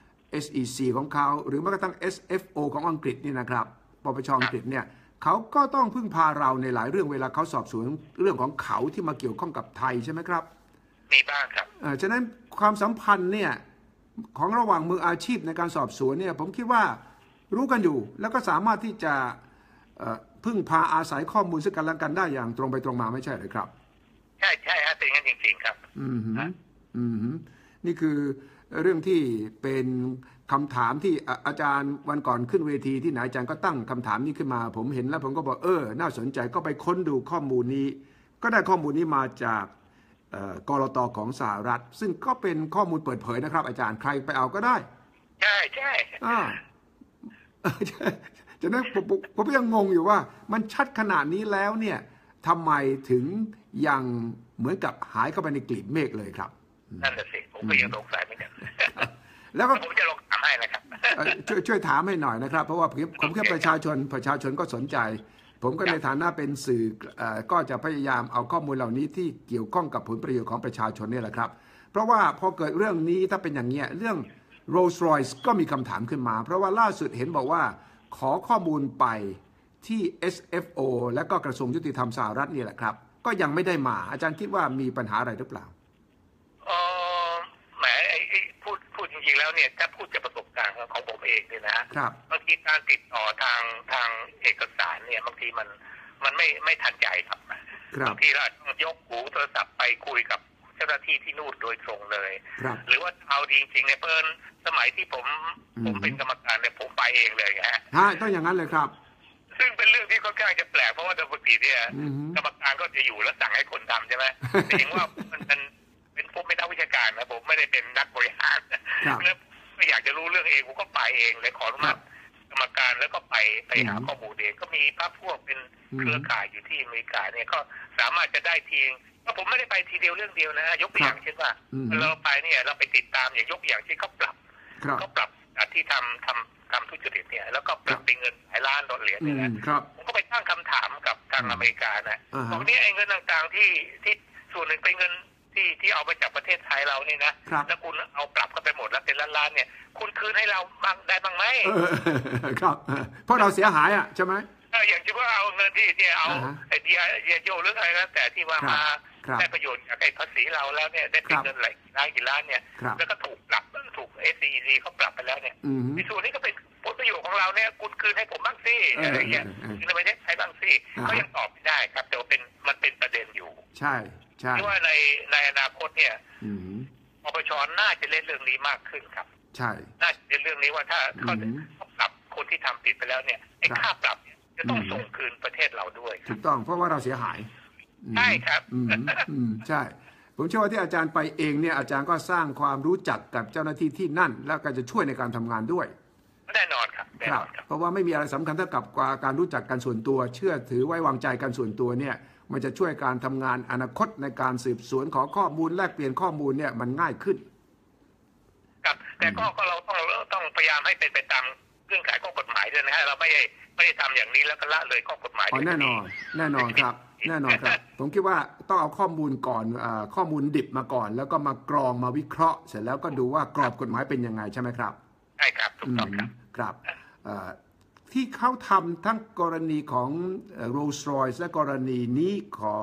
SEC ของเขาหรือแม้กระทั่ง SFO ของอังกฤษนี่นะครับปปช.อังกฤษเนี่ยเขาก็ต้องพึ่งพาเราในหลายเรื่องเวลาเขาสอบสวนเรื่องของเขาที่มาเกี่ยวข้องกับไทยใช่ไหมครับมีบ้างครับฉะนั้นความสัมพันธ์เนี่ยของระหว่างมืออาชีพในการสอบสวนเนี่ยผมคิดว่ารู้กันอยู่แล้วก็สามารถที่จะพึ่งพาอาศัยข้อมูลซึ่งกันและกันได้อย่างตรงไปตรงมาไม่ใช่หรือครับใช่ฮะเป็นงั้นจริงๆครับนี่คือเรื่องที่เป็นคำถามที่อาจารย์วันก่อนขึ้นเวทีที่ไหนอาจารย์ก็ตั้งคำถามนี้ขึ้นมาผมเห็นแล้วผมก็บอกน่าสนใจก็ไปค้นดูข้อมูลนี้ก็ได้ข้อมูลนี้มาจากกลต.ของสหรัฐซึ่งก็เป็นข้อมูลเปิดเผยนะครับอาจารย์ใครไปเอาก็ได้ใช่ฉะนั้นผมยังงงอยู่ว่ามันชัดขนาดนี้แล้วเนี่ยทำไมถึงยังเหมือนกับหายเข้าไปในกลีบเมฆเลยครับนั่นแหละสิผมก็ยังสงสัยเหมือนกันแล้วก็ผมจะลองถามให้นะครับช่วยถามให้หน่อยนะครับเพราะว่าผมแค่ประชาชนก็สนใจผมก็ในฐานะเป็นสื่อก็จะพยายามเอาข้อมูลเหล่านี้ที่เกี่ยวข้องกับผลประโยชน์ของประชาชนนี่แหละครับเพราะว่าพอเกิดเรื่องนี้ถ้าเป็นอย่างเงี้ยเรื่อง Rolls-Royce ก็มีคำถามขึ้นมาเพราะว่าล่าสุดเห็นบอกว่าขอข้อมูลไปที่ SFO และก็กระทรวงยุติธรรมสหรัฐนี่แหละครับก็ยังไม่ได้มาอาจารย์คิดว่ามีปัญหาอะไรหรือเปล่าแหมพูดจริงๆแล้วเนี่ยถ้าพูดจากประสบการณ์ของผมเองเนี่ยนะบางทีการติดต่อทางเอกสารเนี่ยบางทีมันไม่ทันใจครับบางทีเราต้องยกหูโทรศัพท์ไปคุยกับเจ้าหน้าที่ที่นู่นโดยตรงเลยหรือว่าเอาจริงๆในเพิ่นสมัยที่ผมเป็นกรรมการเนี่ยผมไปเองเลยฮะต้องอย่างนั้นเลยครับซึ่งเป็นเรื่องที่ค่อนข้างจะแปลกเพราะว่าปกติเนี่ยกรรมการก็จะอยู่แล้วสั่งให้คนทำใช่ไหมแต่อย่างว่ามันเป็นผมเป็นนักวิชาการนะผมไม่ได้เป็นนักบริหารแล้วอยากจะรู้เรื่องเองผมก็ไปเองเลยขออนุมัติกรรมการแล้วก็ไปหาข้อมูลเองก็มีพรรคพวกเป็นเครือข่ายอยู่ที่อเมริกาเนี่ยก็สามารถจะได้ทีเพราะผมไม่ได้ไปทีเดียวเรื่องเดียวนะยกตัวอย่างเช่นว่าเราไปเนี่ยเราไปติดตามอย่างยกอย่างที่เขาปรับที่ทำทุจริตเนี่ยแล้วก็ปรับเป็นเงินหลายล้านเหรียญเนี่ยนะผมก็ไปตั้งคำถามกับทางอเมริกานะบอกนี่ไอ้เงินต่างๆที่ส่วนหนึ่งเป็นเงินที่เอาไปจากประเทศไทยเราเนี่ยนะแล้วคุณเอาปรับกันไปหมดแล้วเป็นล้านๆเนี่ยคุณคืนให้เราบ้างได้บ้างไหมครับเพราะเราเสียหายอ่ะใช่ไหมอย่างที่ว่าเอาเงินที่เนี่ยเอาไอ้เดียโยหรืออะไรแล้วแต่ที่ว่ามาได้ประโยชน์จากไอ้ภาษีเราแล้วเนี่ยได้เป็นเงินหลายกี่ล้านเนี่ยแล้วก็ถูกปรับถูก SEC เขาปรับไปแล้วเนี่ยในส่วนนี้ก็เป็นผลประโยชน์ของเราเนี่ยคุณคืนให้ผมบ้างสิอะไรเงี้ยคืนไปใช้บ้างสิก็ยังตอบไม่ได้ครับแต่ว่ามันเป็นประเด็นอยู่ใช่ที่ว่าในอนาคตเนี่ยปปช.น่าจะเล่นเรื่องนี้มากขึ้นครับใช่น่าจะเล่นเรื่องนี้ว่าถ้าเขาปรับคนที่ทำผิดไปแล้วเนี่ยไอ้ค่าปรับจะต้องส่งคืนประเทศเราด้วยถูกต้องเพราะว่าเราเสียหายใช่ครับใช่ผมเชื่อว่าที่อาจารย์ไปเองเนี่ยอาจารย์ก็สร้างความรู้จักกับเจ้าหน้าที่ที่นั่นแล้วก็จะช่วยในการทำงานด้วยแน่นอนครับเพราะว่าไม่มีอะไรสำคัญเท่ากับการรู้จักกันส่วนตัวเชื่อถือไว้วางใจกันส่วนตัวเนี่ยมันจะช่วยการทำงานอนาคตในการสืบสวนขอข้อมูลแลกเปลี่ยนข้อมูลเนี่ยมันง่ายขึ้นครับแต่ก็เราต้องพยายามให้เป็นไปตามเงื่อนไขข้อกฎหมายด้วยนะฮะเราไม่ได้ทำอย่างนี้แล้วก็ละเลยข้อกฎหมายแน่นอนครับแน่นอนครับผมคิดว่าต้องเอาข้อมูลก่อนข้อมูลดิบมาก่อนแล้วก็มากรองมาวิเคราะห์เสร็จแล้วก็ดูว่ากรอบกฎหมายเป็นยังไงใช่ไหมครับใช่ครับถูกต้องครับที่เขาทำทั้งกรณีของ Rolls-Royce และกรณีนี้ของ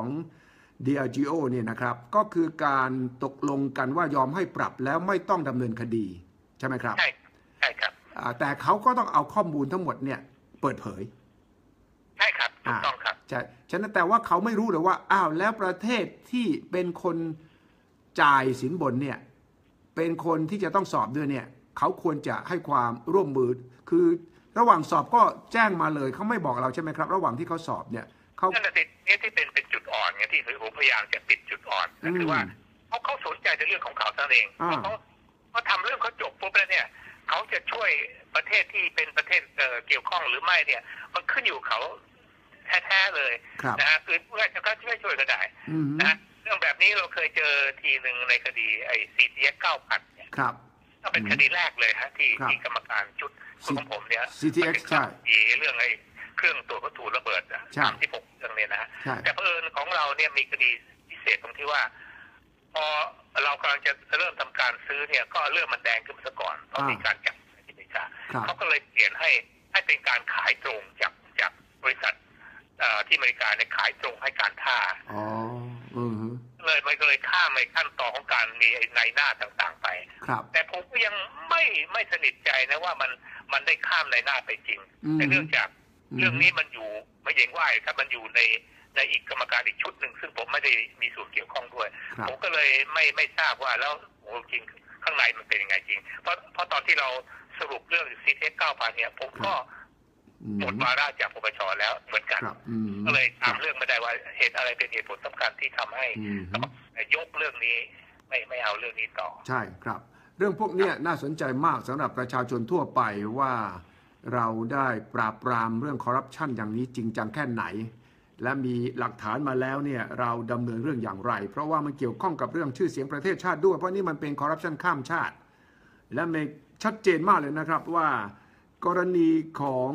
Diageo เนี่ยนะครับก็คือการตกลงกันว่ายอมให้ปรับแล้วไม่ต้องดำเนินคดีใช่ไหมครับใช่ครับแต่เขาก็ต้องเอาข้อมูลทั้งหมดเนี่ยเปิดเผยใช่ครับถูกต้องครับใช่ฉะนั้นแต่ว่าเขาไม่รู้เลยว่าอ้าวแล้วประเทศที่เป็นคนจ่ายสินบนเนี่ยเป็นคนที่จะต้องสอบด้วยเนี่ยเขาควรจะให้ความร่วมมือคือระหว่างสอบก็แจ้งมาเลยเขาไม่บอกเราใช่ไหมครับระหว่างที่เขาสอบเนี่ยเขานี่ที่เป็นจุดอ่อนไงที่ผมพยายามจะปิดจุดอ่อนก็คือว่าเขาสนใจในเรื่องของเขาเองเขาทำเรื่องเขาจบปุ๊บแล้วเนี่ยเขาจะช่วยประเทศที่เป็นประเทศเกี่ยวข้องหรือไม่เนี่ยมันขึ้นอยู่เขาแท้ๆเลยนะฮะคือผู้ที่เขาช่วยก็ได้นะเรื่องแบบนี้เราเคยเจอทีหนึ่งในคดีไอ้ CTX 9,000เนี่ยก็เป็นคดีแรกเลยฮะที่กรรมการชุดของผมเนี่ย CTX ใช่เรื่องไอ้เครื่องตรวจวัตถุระเบิด36เรื่องเนี่ยนะฮะแต่เผอิญของเราเนี่ยมีคดีพิเศษตรงที่ว่าพอเรากำลังจะเริ่มทำการซื้อเนี่ยก็เรื่องมันแดงขึ้นมาซะก่อนเพราะมีการจับที่อเมริกาเขาก็เลยเปลี่ยนให้เป็นการขายตรงจากบริษัทที่อเมริกาเนี่ยขายตรงให้การท่าเลยมันก็เลยข้ามในขั้นตอนของการมีในหน้าต่างๆไปแต่ผมก็ยังไม่สนิทใจนะว่ามันได้ข้ามในหน้าไปจริงแต่เนื่องจากเรื่องนี้มันอยู่ไม่เย็นว่าครับมันอยู่ในอีกกรรมการอีกชุดหนึ่งซึ่งผมไม่ได้มีส่วนเกี่ยวข้องด้วยผมก็เลยไม่ทราบว่าแล้วจริงข้างในมันเป็นยังไงจริงเพราะตอนที่เราสรุปเรื่อง CTX 9,000เนี่ยผมก็หมดวาระจากปปช.แล้วเหมือนกันก็เลยตามเรื่องไม่ได้ว่าเหตุอะไรเป็นเหตุผลสำคัญที่ทำให้ยกเรื่องนี้ไม่เอาเรื่องนี้ต่อใช่ครับเรื่องพวกนี้น่าสนใจมากสำหรับประชาชนทั่วไปว่าเราได้ปราบปรามเรื่องคอร์รัปชันอย่างนี้จริงจังแค่ไหนและมีหลักฐานมาแล้วเนี่ยเราดำเนินเรื่องอย่างไรเพราะว่ามันเกี่ยวข้องกับเรื่องชื่อเสียงประเทศชาติด้วยเพราะนี่มันเป็นคอร์รัปชันข้ามชาติและมันชัดเจนมากเลยนะครับว่ากรณีของ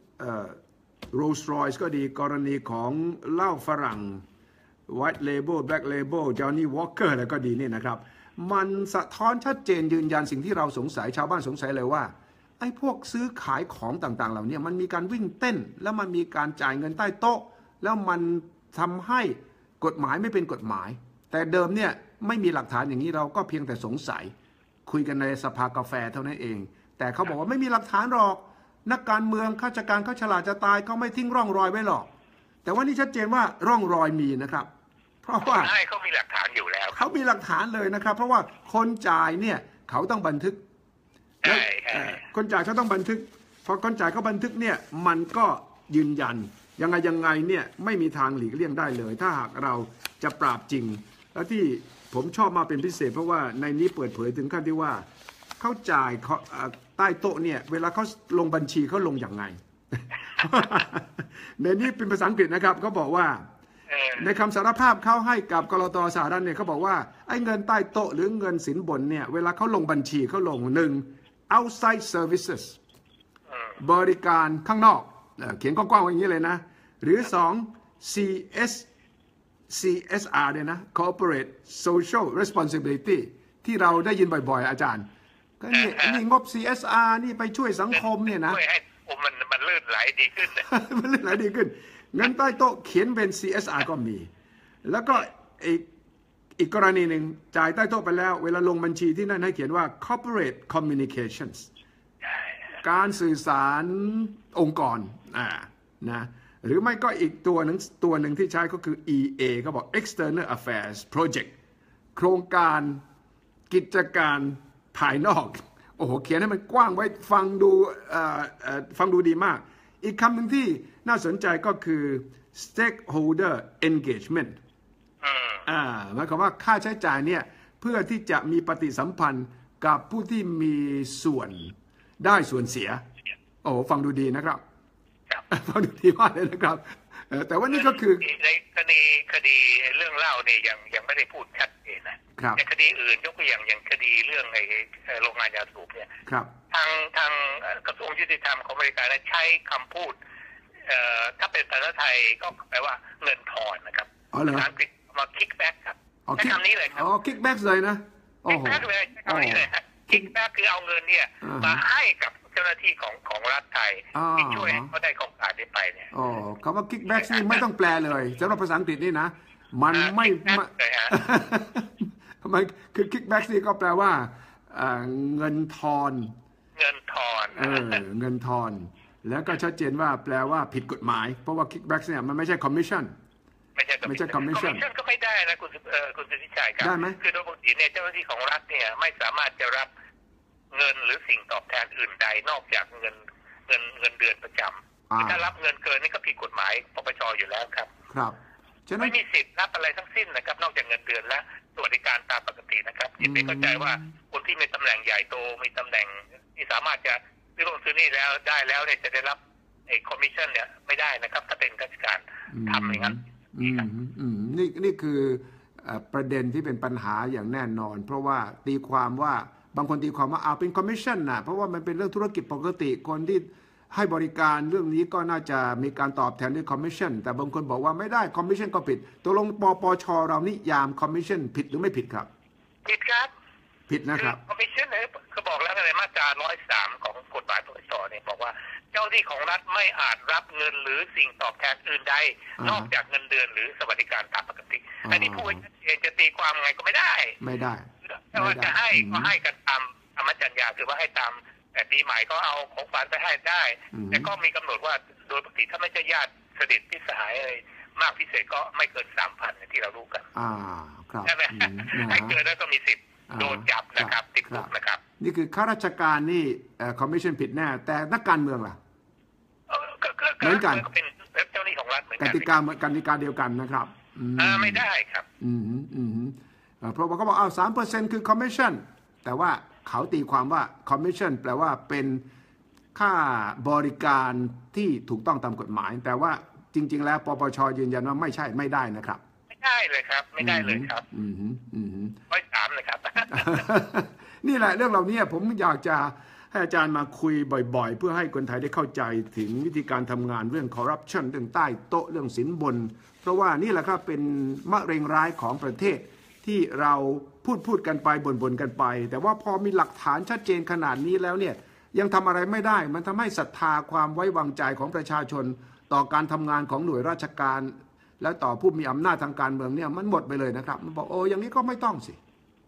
Rolls-Royce ก็ดีกรณีของเหล้าฝรั่ง White Label Black Label Johnny Walker อะไรก็ดีนี่นะครับมันสะท้อนชัดเจนยืนยันสิ่งที่เราสงสัยชาวบ้านสงสัยเลยว่าไอ้พวกซื้อขายของต่างๆเหล่านี้มันมีการวิ่งเต้นแล้วมันมีการจ่ายเงินใต้โต๊ะแล้วมันทำให้กฎหมายไม่เป็นกฎหมายแต่เดิมเนี่ยไม่มีหลักฐานอย่างนี้เราก็เพียงแต่สงสัยคุยกันในสภากาแฟเท่านั้นเองแต่เขาบอกว่าไม่มีหลักฐานหรอกนักการเมืองข้าราชการเขาฉลาดจะตายเขาไม่ทิ้งร่องรอยไว้หรอกแต่ว่านี่ชัดเจนว่าร่องรอยมีนะครับเพราะว่าเขามีหลักฐานอยู่แล้วเขามีหลักฐานเลยนะครับเพราะว่าคนจ่ายเนี่ยเขาต้องบันทึกคนจ่ายเขาต้องบันทึกพอคนจ่ายเขาบันทึกเนี่ยมันก็ยืนยันยังไงเนี่ยไม่มีทางหลีกเลี่ยงได้เลยถ้าหากเราจะปราบจริงและที่ผมชอบมาเป็นพิเศษเพราะว่าในนี้เปิดเผยถึงขั้นที่ว่าเขาจ่ายใต้โต๊ะเนี่ยเวลาเขาลงบัญชีเขาลงอย่างไง ในนี้เป็นภาษาอังกฤษนะครับเขาบอกว่าในคำสารภาพเขาให้กับกลต.สหรัฐเนี่ยเขาบอกว่าไอ้เงินใต้โต๊ะหรือเงินสินบนเนี่ยเวลาเขาลงบัญชีเขาลง1 outside services บริการข้างนอกเขียนกว้างๆอย่างนี้เลยนะหรือ2 CSR เนี่ยนะ corporate social responsibility ที่เราได้ยินบ่อยๆอาจารย์ก็นี่งบ CSR นี่ไปช่วยสังคมเนี่ยนะช่วยให้มันลื่นไหลดีขึ้นมันลื่นไหลดีขึ้นเงินใต้โต๊ะเขียนเป็น CSR ก็มีแล้วก็อีกกรณีหนึ่งจ่ายใต้โต๊ะไปแล้วเวลาลงบัญชีที่นั่นให้เขียนว่า corporate communications การสื่อสารองค์กรนะหรือไม่ก็อีกตัวหนึ่งที่ใช้ก็คือ EA ก็บอก external affairs project โครงการกิจการภายนอกโอ้โหเขียนให้มันกว้างไว้ฟังดูดีมากอีกคำหนึ่งที่น่าสนใจก็คือ stakeholder engagement หมายความว่าค่าใช้จ่ายเนี่ยเพื่อที่จะมีปฏิสัมพันธ์กับผู้ที่มีส่วนได้ส่วนเสียโอ้ฟังดูดีนะครับฟังดูดีมากเลยนะครับแต่ว่านี่ก็คือในคดีเรื่องเล่าเนี่ยยังไม่ได้พูดชัดเจนนะในคดีอื่นยกตัวอย่างคดีเรื่องในโรงงานยาสูบเนี่ยทางกระทรวงยุติธรรมของอเมริกาใช้คำพูดถ้าเป็นภาษาไทยก็แปลว่าเงินทอนนะครับภาษาอังกฤษมา kickback ครับใช้คำนี้เลยครับ kickback เลยนะ kickback เลยใช้คำนี้เลย kickback คือเอาเงินเนี่ยมาให้กับเจ้าหน้าที่ของรัฐไทยที่ช่วยให้เขาได้โครงการนี้ไปเนี่ยคำว่า kickback นี่ไม่ต้องแปลเลยสำหรับภาษาอังกฤษนี่นะมันไม่มันคือ kickback นี่ก็แปลว่าเงินทอนเงินทอนแล้วก็ชัดเจนว่าแปลว่าผิดกฎหมายเพราะว่า kickback เนี่ยมันไม่ใช่ commission ไม่ใช่ commission ก็ไม่ได้นะคุณสุทธิชัยครับได้ไหมคือโดยปกติเนี่ยเจ้าหน้าที่ของรัฐเนี่ยไม่สามารถจะรับเงินหรือสิ่งตอบแทนอื่นใดนอกจากเงินเดือนประจำถ้ารับเงินเกินนี่ก็ผิดกฎหมายปปชอยู่แล้วครับไม่มีสิทธิ์รับอะไรทั้งสิ้นนะครับนอกจากเงินเดือนและสวัสดิการตามปกตินะครับยินดีเข้าใจว่าคนที่มีตำแหน่งใหญ่โตมีตำแหน่งที่สามารถจะซื้อลงซื้อนี่แล้วได้แล้วเนี่ยจะได้รับคอมมิชชั่นเนี่ยไม่ได้นะครับถ้าเป็นราชการทำอย่างนั้นนี่คือประเด็นที่เป็นปัญหาอย่างแน่นอนเพราะว่าตีความว่าบางคนตีความว่าเป็นคอมมิชชั่นนะเพราะว่ามันเป็นเรื่องธุรกิจปกติคนที่ให้บริการเรื่องนี้ก็น่าจะมีการตอบแทนด้วยคอมมิชชั่นแต่บางคนบอกว่าไม่ได้คอมมิชชั่นก็ผิดตกลงปปชเรานิยามคอมมิชชั่นผิดหรือไม่ผิดครับผิดครับผิดนะครับคอมมิชชั่นเนี่ยเขาบอกแล้วในมาตรา103ของกฎหมายปปชเนี่ยบอกว่าเจ้าหน้าที่ของรัฐไม่อาจรับเงินหรือสิ่งตอบแทนอื่นใดนอกจากเงินเดือนหรือสวัสดิการตามปกติอันนี้ผู้ชัดเจนจะตีความไงก็ไม่ได้แต่ว่าจะให้ก็ให้กันตามธรรมจรรยาคือว่าให้ตามแต่ปีใหม่ก็เอาของขวัญไปให้ได้แต่ก็มีกำหนดว่าโดยปกติถ้าไม่ใช่ญาติสนิทพี่สหายอะไรมากพิเศษก็ไม่เกิน 3,000 ที่เรารู้กันใช่ไหมให้เกินแล้วก็มีสิทธิ์โดนจับนะครับติดคุกนะครับนี่คือข้าราชการนี่คอมมิชชั่นผิดแน่แต่นักการเมืองล่ะเหมือนกันเป็นเจ้าหน้าที่ของรัฐเหมือนกันกติกาเดียวกันนะครับไม่ได้ครับเพราะว่าเขาบอก3%คือคอมมิชชั่นแต่ว่าเขาตีความว่าคอมมิชชั่นแปลว่าเป็นค่าบริการที่ถูกต้องตามกฎหมายแต่ว่าจริงๆแล้วปปชยืนยันว่าไม่ใช่ไม่ได้นะครับไม่ได้เลยครับไม่ได้เลยครับ103เลยครับนี่แหละเรื่องเหล่านี้ผมอยากจะให้อาจารย์มาคุยบ่อยๆเพื่อให้คนไทยได้เข้าใจถึงวิธีการทำงานเรื่องคอร์รัปชันเรื่องใต้โต๊ะเรื่องสินบนเพราะว่านี่แหละครับเป็นมะเร็งร้ายของประเทศที่เราพูดกันไปบ่นกันไปแต่ว่าพอมีหลักฐานชัดเจนขนาดนี้แล้วเนี่ยยังทำอะไรไม่ได้มันทำให้ศรัทธาความไว้วางใจของประชาชนต่อการทำงานของหน่วยราชการและต่อผู้มีอำนาจทางการเมืองเนี่ยมันหมดไปเลยนะครับมันบอกอย่างนี้ก็ไม่ต้องสิ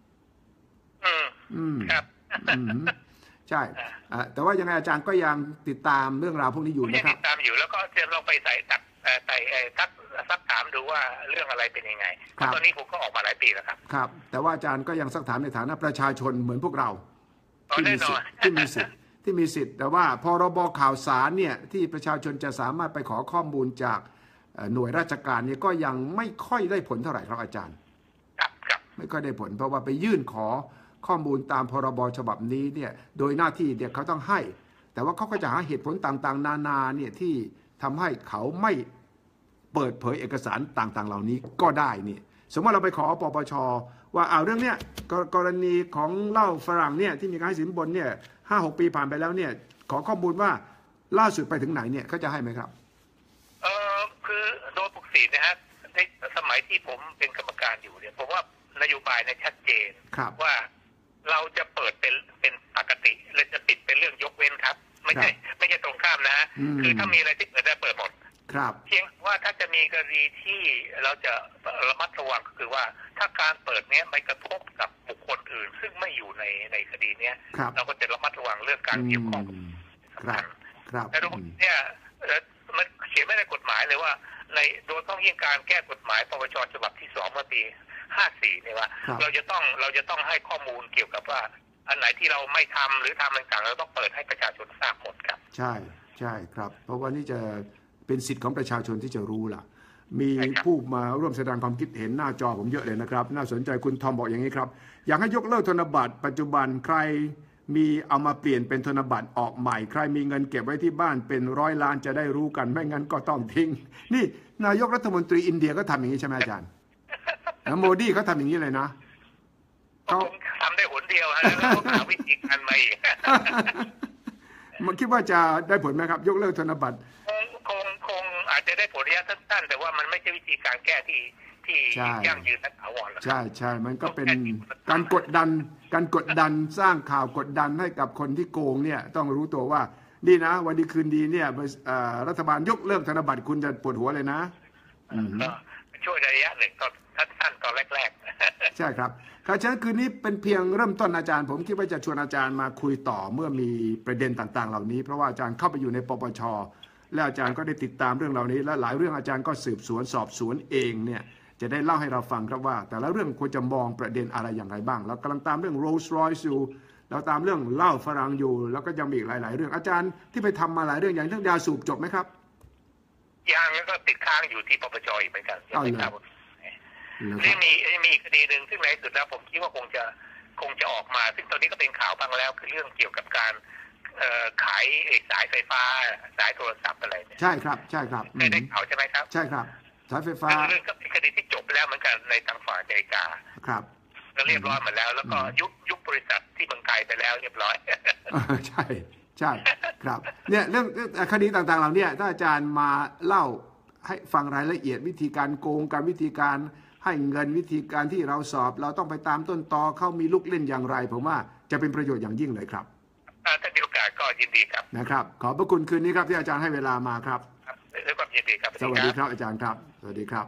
ครับใช่แต่ว่ายังไงอาจารย์ก็ยังติดตามเรื่องราวพวกนี้อยู่นะครับติดตามอยู่แล้วก็จะลองไปซักถามดูว่าเรื่องอะไรเป็นยังไงตอนนี้ผมก็ออกมาหลายปีแล้วครับครับแต่ว่าอาจารย์ก็ยังซักถามในฐานะประชาชนเหมือนพวกเราที่มีสิทธิ์แต่ว่าพรบข่าวสารเนี่ยที่ประชาชนจะสามารถไปขอข้อมูลจากหน่วยราชการเนี่ยก็ยังไม่ค่อยได้ผลเท่าไหร่ครับอาจารย์ครับไม่ค่อยได้ผลเพราะว่าไปยื่นขอข้อมูลตามพรบฉบับนี้เนี่ยโดยหน้าที่เนี่ยเขาต้องให้แต่ว่าเขาก็จะหาเหตุผลต่างๆนานาเนี่ยที่ทำให้เขาไม่เปิดเผยเอกสารต่างๆเหล่านี้ก็ได้เนี่ยสมมติเราไปขอปปชว่าเรื่องเนี้ยกรณีของเหล้าฝรั่งเนี่ยที่มีการให้สินบนเนี่ย5-6 ปีผ่านไปแล้วเนี่ยขอข้อมูลว่าล่าสุดไปถึงไหนเนี่ยเขาจะให้ไหมครับคือโดยปกตินะฮะในสมัยที่ผมเป็นกรรมการอยู่เนี่ยผมว่านโยบายเนี่ยชัดเจนว่าเราจะเปิดเป็นปกติเราจะปิดเป็นเรื่องยกเว้นครับไม่ใช่ตรงข้ามนะคือถ้ามีอะไรที่เปิดได้เปิดหมดเพียงว่าถ้าจะมีกรณีที่เราจะระมัดระวังก็คือว่าถ้าการเปิดเนี้ยไม่กระทบกับบุคคลอื่นซึ่งไม่อยู่ในคดีเนี้ยเราก็จะระมัดระวังเรื่องการเกี่ยวข้องแต่ตรงเนี้ยมันเขียนไม่ได้กฎหมายเลยว่าในโดยต้องยิ่งการแก้กฎหมายปปชฉบับที่2เมื่อปี54เนี่ยว่าเราจะต้องให้ข้อมูลเกี่ยวกับว่าอันไหนที่เราไม่ทำหรือทำต่างๆเราต้องเปิดให้ประชาชนทราบหมดครับใช่ครับเพราะว่านี่จะเป็นสิทธิ์ของประชาชนที่จะรู้ล่ะมีผู้มาร่วมแสดงความคิดเห็นหน้าจอผมเยอะเลยนะครับน่าสนใจคุณทอมบอกอย่างนี้ครับอยากให้ยกเลิกธนบัตรปัจจุบันใครมีเอามาเปลี่ยนเป็นธนบัตรออกใหม่ใครมีเงินเก็บไว้ที่บ้านเป็น100 ล้านจะได้รู้กันไม่งั้นก็ต้องทิ้งนี่นายกรัฐมนตรีอินเดียก็ทำอย่างนี้ใช่ไหมอาจารย์โมดีเขาทำอย่างนี้เลยนะเขาทำได้หนเดียวฮะแล้วเขาหาวิธีการใหม่มันคิดว่าจะได้ผลไหมครับยกเลิกธนบัตรคงอาจจะได้ผลระยะสั้นๆแต่ว่ามันไม่ใช่วิธีการแก้ที่ยั่งยืนและถาวรใช่มันก็เป็นการกดดันสร้างข่าวกดดันให้กับคนที่โกงเนี่ยต้องรู้ตัวว่านี่นะวันดีคืนดีเนี่ยรัฐบาลยกเลิกธนบัตรคุณจะปวดหัวเลยนะช่วยระยะหนึ่งตอนสั้นๆตอนแรกๆใช่ครับฉะนั้นคืนนี้เป็นเพียงเริ่มต้นอาจารย์ผมคิดว่าจะชวนอาจารย์มาคุยต่อเมื่อมีประเด็นต่างๆเหล่านี้เพราะว่าอาจารย์เข้าไปอยู่ในปปชและอาจารย์ก็ได้ติดตามเรื่องเหล่านี้และหลายเรื่องอาจารย์ก็สืบสวนสอบสวนเองเนี่ยจะได้เล่าให้เราฟังครับว่าแต่ละเรื่องควรจะมองประเด็นอะไรอย่างไรบ้างเรากำลังตามเรื่อง Rolls Royce อยู่เราตามเรื่องเหล้าฝรั่งอยู่แล้วก็ยังมีอีกหลายๆเรื่องอาจารย์ที่ไปทำมาหลายเรื่องอย่างเรื่องยาสูบจบไหมครับยังแล้วก็ติดค้างอยู่ที่ปปชอีกเหมือนกันที่มีคดีหนึ่งซึ่งในสุดแล้วผมคิดว่าคงจะออกมาซึ่งตอนนี้ก็เป็นข่าวบ้างแล้วคือเรื่องเกี่ยวกับการขายสายไฟฟ้าสายโทรศัพท์อะไรเนี่ยใช่ครับได้ข่าวใช่ไหมครับใช่ครับสายไฟฟ้าเรื่องก็เป็นคดีที่จบไปแล้วเหมือนกันในทางฝั่งอเมริกาครับก็เรียบร้อยหมดแล้วแล้วก็ยุบบริษัทที่เมืองไทยไปแล้วเรียบร้อยใช่ครับเนี่ยเรื่องคดีต่างๆเหล่านี้ถ้าอาจารย์มาเล่าให้ฟังรายละเอียดวิธีการโกงการวิธีการให้เงินวิธีการที่เราสอบเราต้องไปตามต้นตอเขามีลูกเล่นอย่างไรผมว่าจะเป็นประโยชน์อย่างยิ่งเลยครับถ้ามีโอกาสก็ยินดีครับนะครับขอบพระคุณคืนนี้ครับที่อาจารย์ให้เวลามาครับด้วยความยินดีครับสวัสดีครับอาจารย์ครับสวัสดีครับ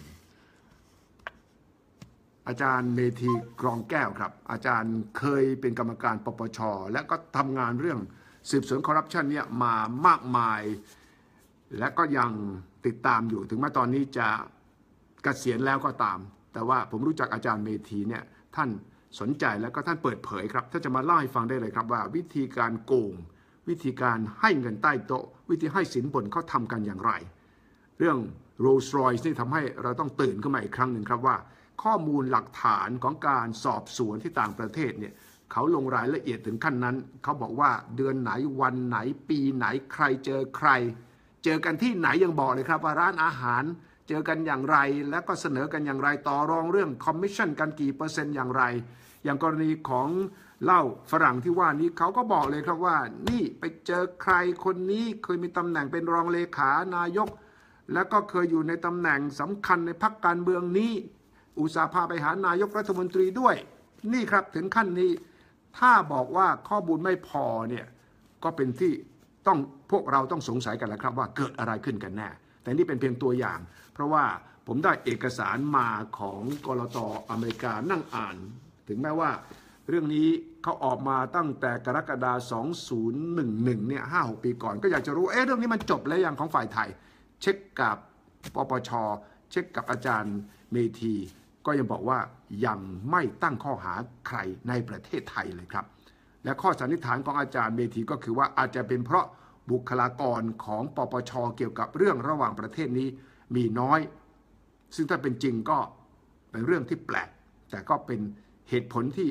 อาจารย์เมธีกรองแก้วครับอาจารย์เคยเป็นกรรมการปปชและก็ทำงานเรื่องสืบสวนคอร์รัปชันเนี่ยมามากมายและก็ยังติดตามอยู่ถึงแม้ตอนนี้จะเกษียณแล้วก็ตามแต่ว่าผมรู้จักอาจารย์เมธีเนี่ยท่านสนใจแล้วก็ท่านเปิดเผยครับถ้าจะมาเล่าให้ฟังได้เลยครับว่าวิธีการโกงวิธีการให้เงินใต้โต๊ะวิธีให้สินบนเขาทำกันอย่างไรเรื่อง Rolls Royce นี่ทำให้เราต้องตื่นขึ้นมาอีกครั้งหนึ่งครับว่าข้อมูลหลักฐานของการสอบสวนที่ต่างประเทศเนี่ยเขาลงรายละเอียดถึงขั้นนั้นเขาบอกว่าเดือนไหนวันไหนปีไหนใครเจอใครเจอกันที่ไหนยังบอกเลยครับว่าร้านอาหารเจอกันอย่างไรแล้วก็เสนอกันอย่างไรต่อรองเรื่องคอมมิชชั่นกันกี่เปอร์เซ็นต์อย่างไรอย่างกรณีของเหล้าฝรั่งที่ว่านี้เขาก็บอกเลยครับว่านี่ไปเจอใครคนนี้เคยมีตำแหน่งเป็นรองเลขานายกแล้วก็เคยอยู่ในตำแหน่งสำคัญในพรรคการเมืองนี้อุตสาห์พาไปหานายกรัฐมนตรีด้วยนี่ครับถึงขั้นนี้ถ้าบอกว่าข้อมูลไม่พอเนี่ยก็เป็นที่ต้องพวกเราต้องสงสัยกันแล้วครับว่าเกิดอะไรขึ้นกันแน่แต่นี่เป็นเพียงตัวอย่างเพราะว่าผมได้เอกสารมาของกลต.อเมริกานั่งอ่านถึงแม้ว่าเรื่องนี้เขาออกมาตั้งแต่กรกฎาคม2011เนี่ย5-6 ปีก่อนก็อยากจะรู้เรื่องนี้มันจบแล้วยังของฝ่ายไทยเช็คกับปปชเช็คกับอาจารย์เมธีก็ยังบอกว่ายังไม่ตั้งข้อหาใครในประเทศไทยเลยครับและข้อสันนิษฐานของอาจารย์เมธีก็คือว่าอาจจะเป็นเพราะบุคลากรของปปชเกี่ยวกับเรื่องระหว่างประเทศนี้มีน้อยซึ่งถ้าเป็นจริงก็เป็นเรื่องที่แปลกแต่ก็เป็นเหตุผลที่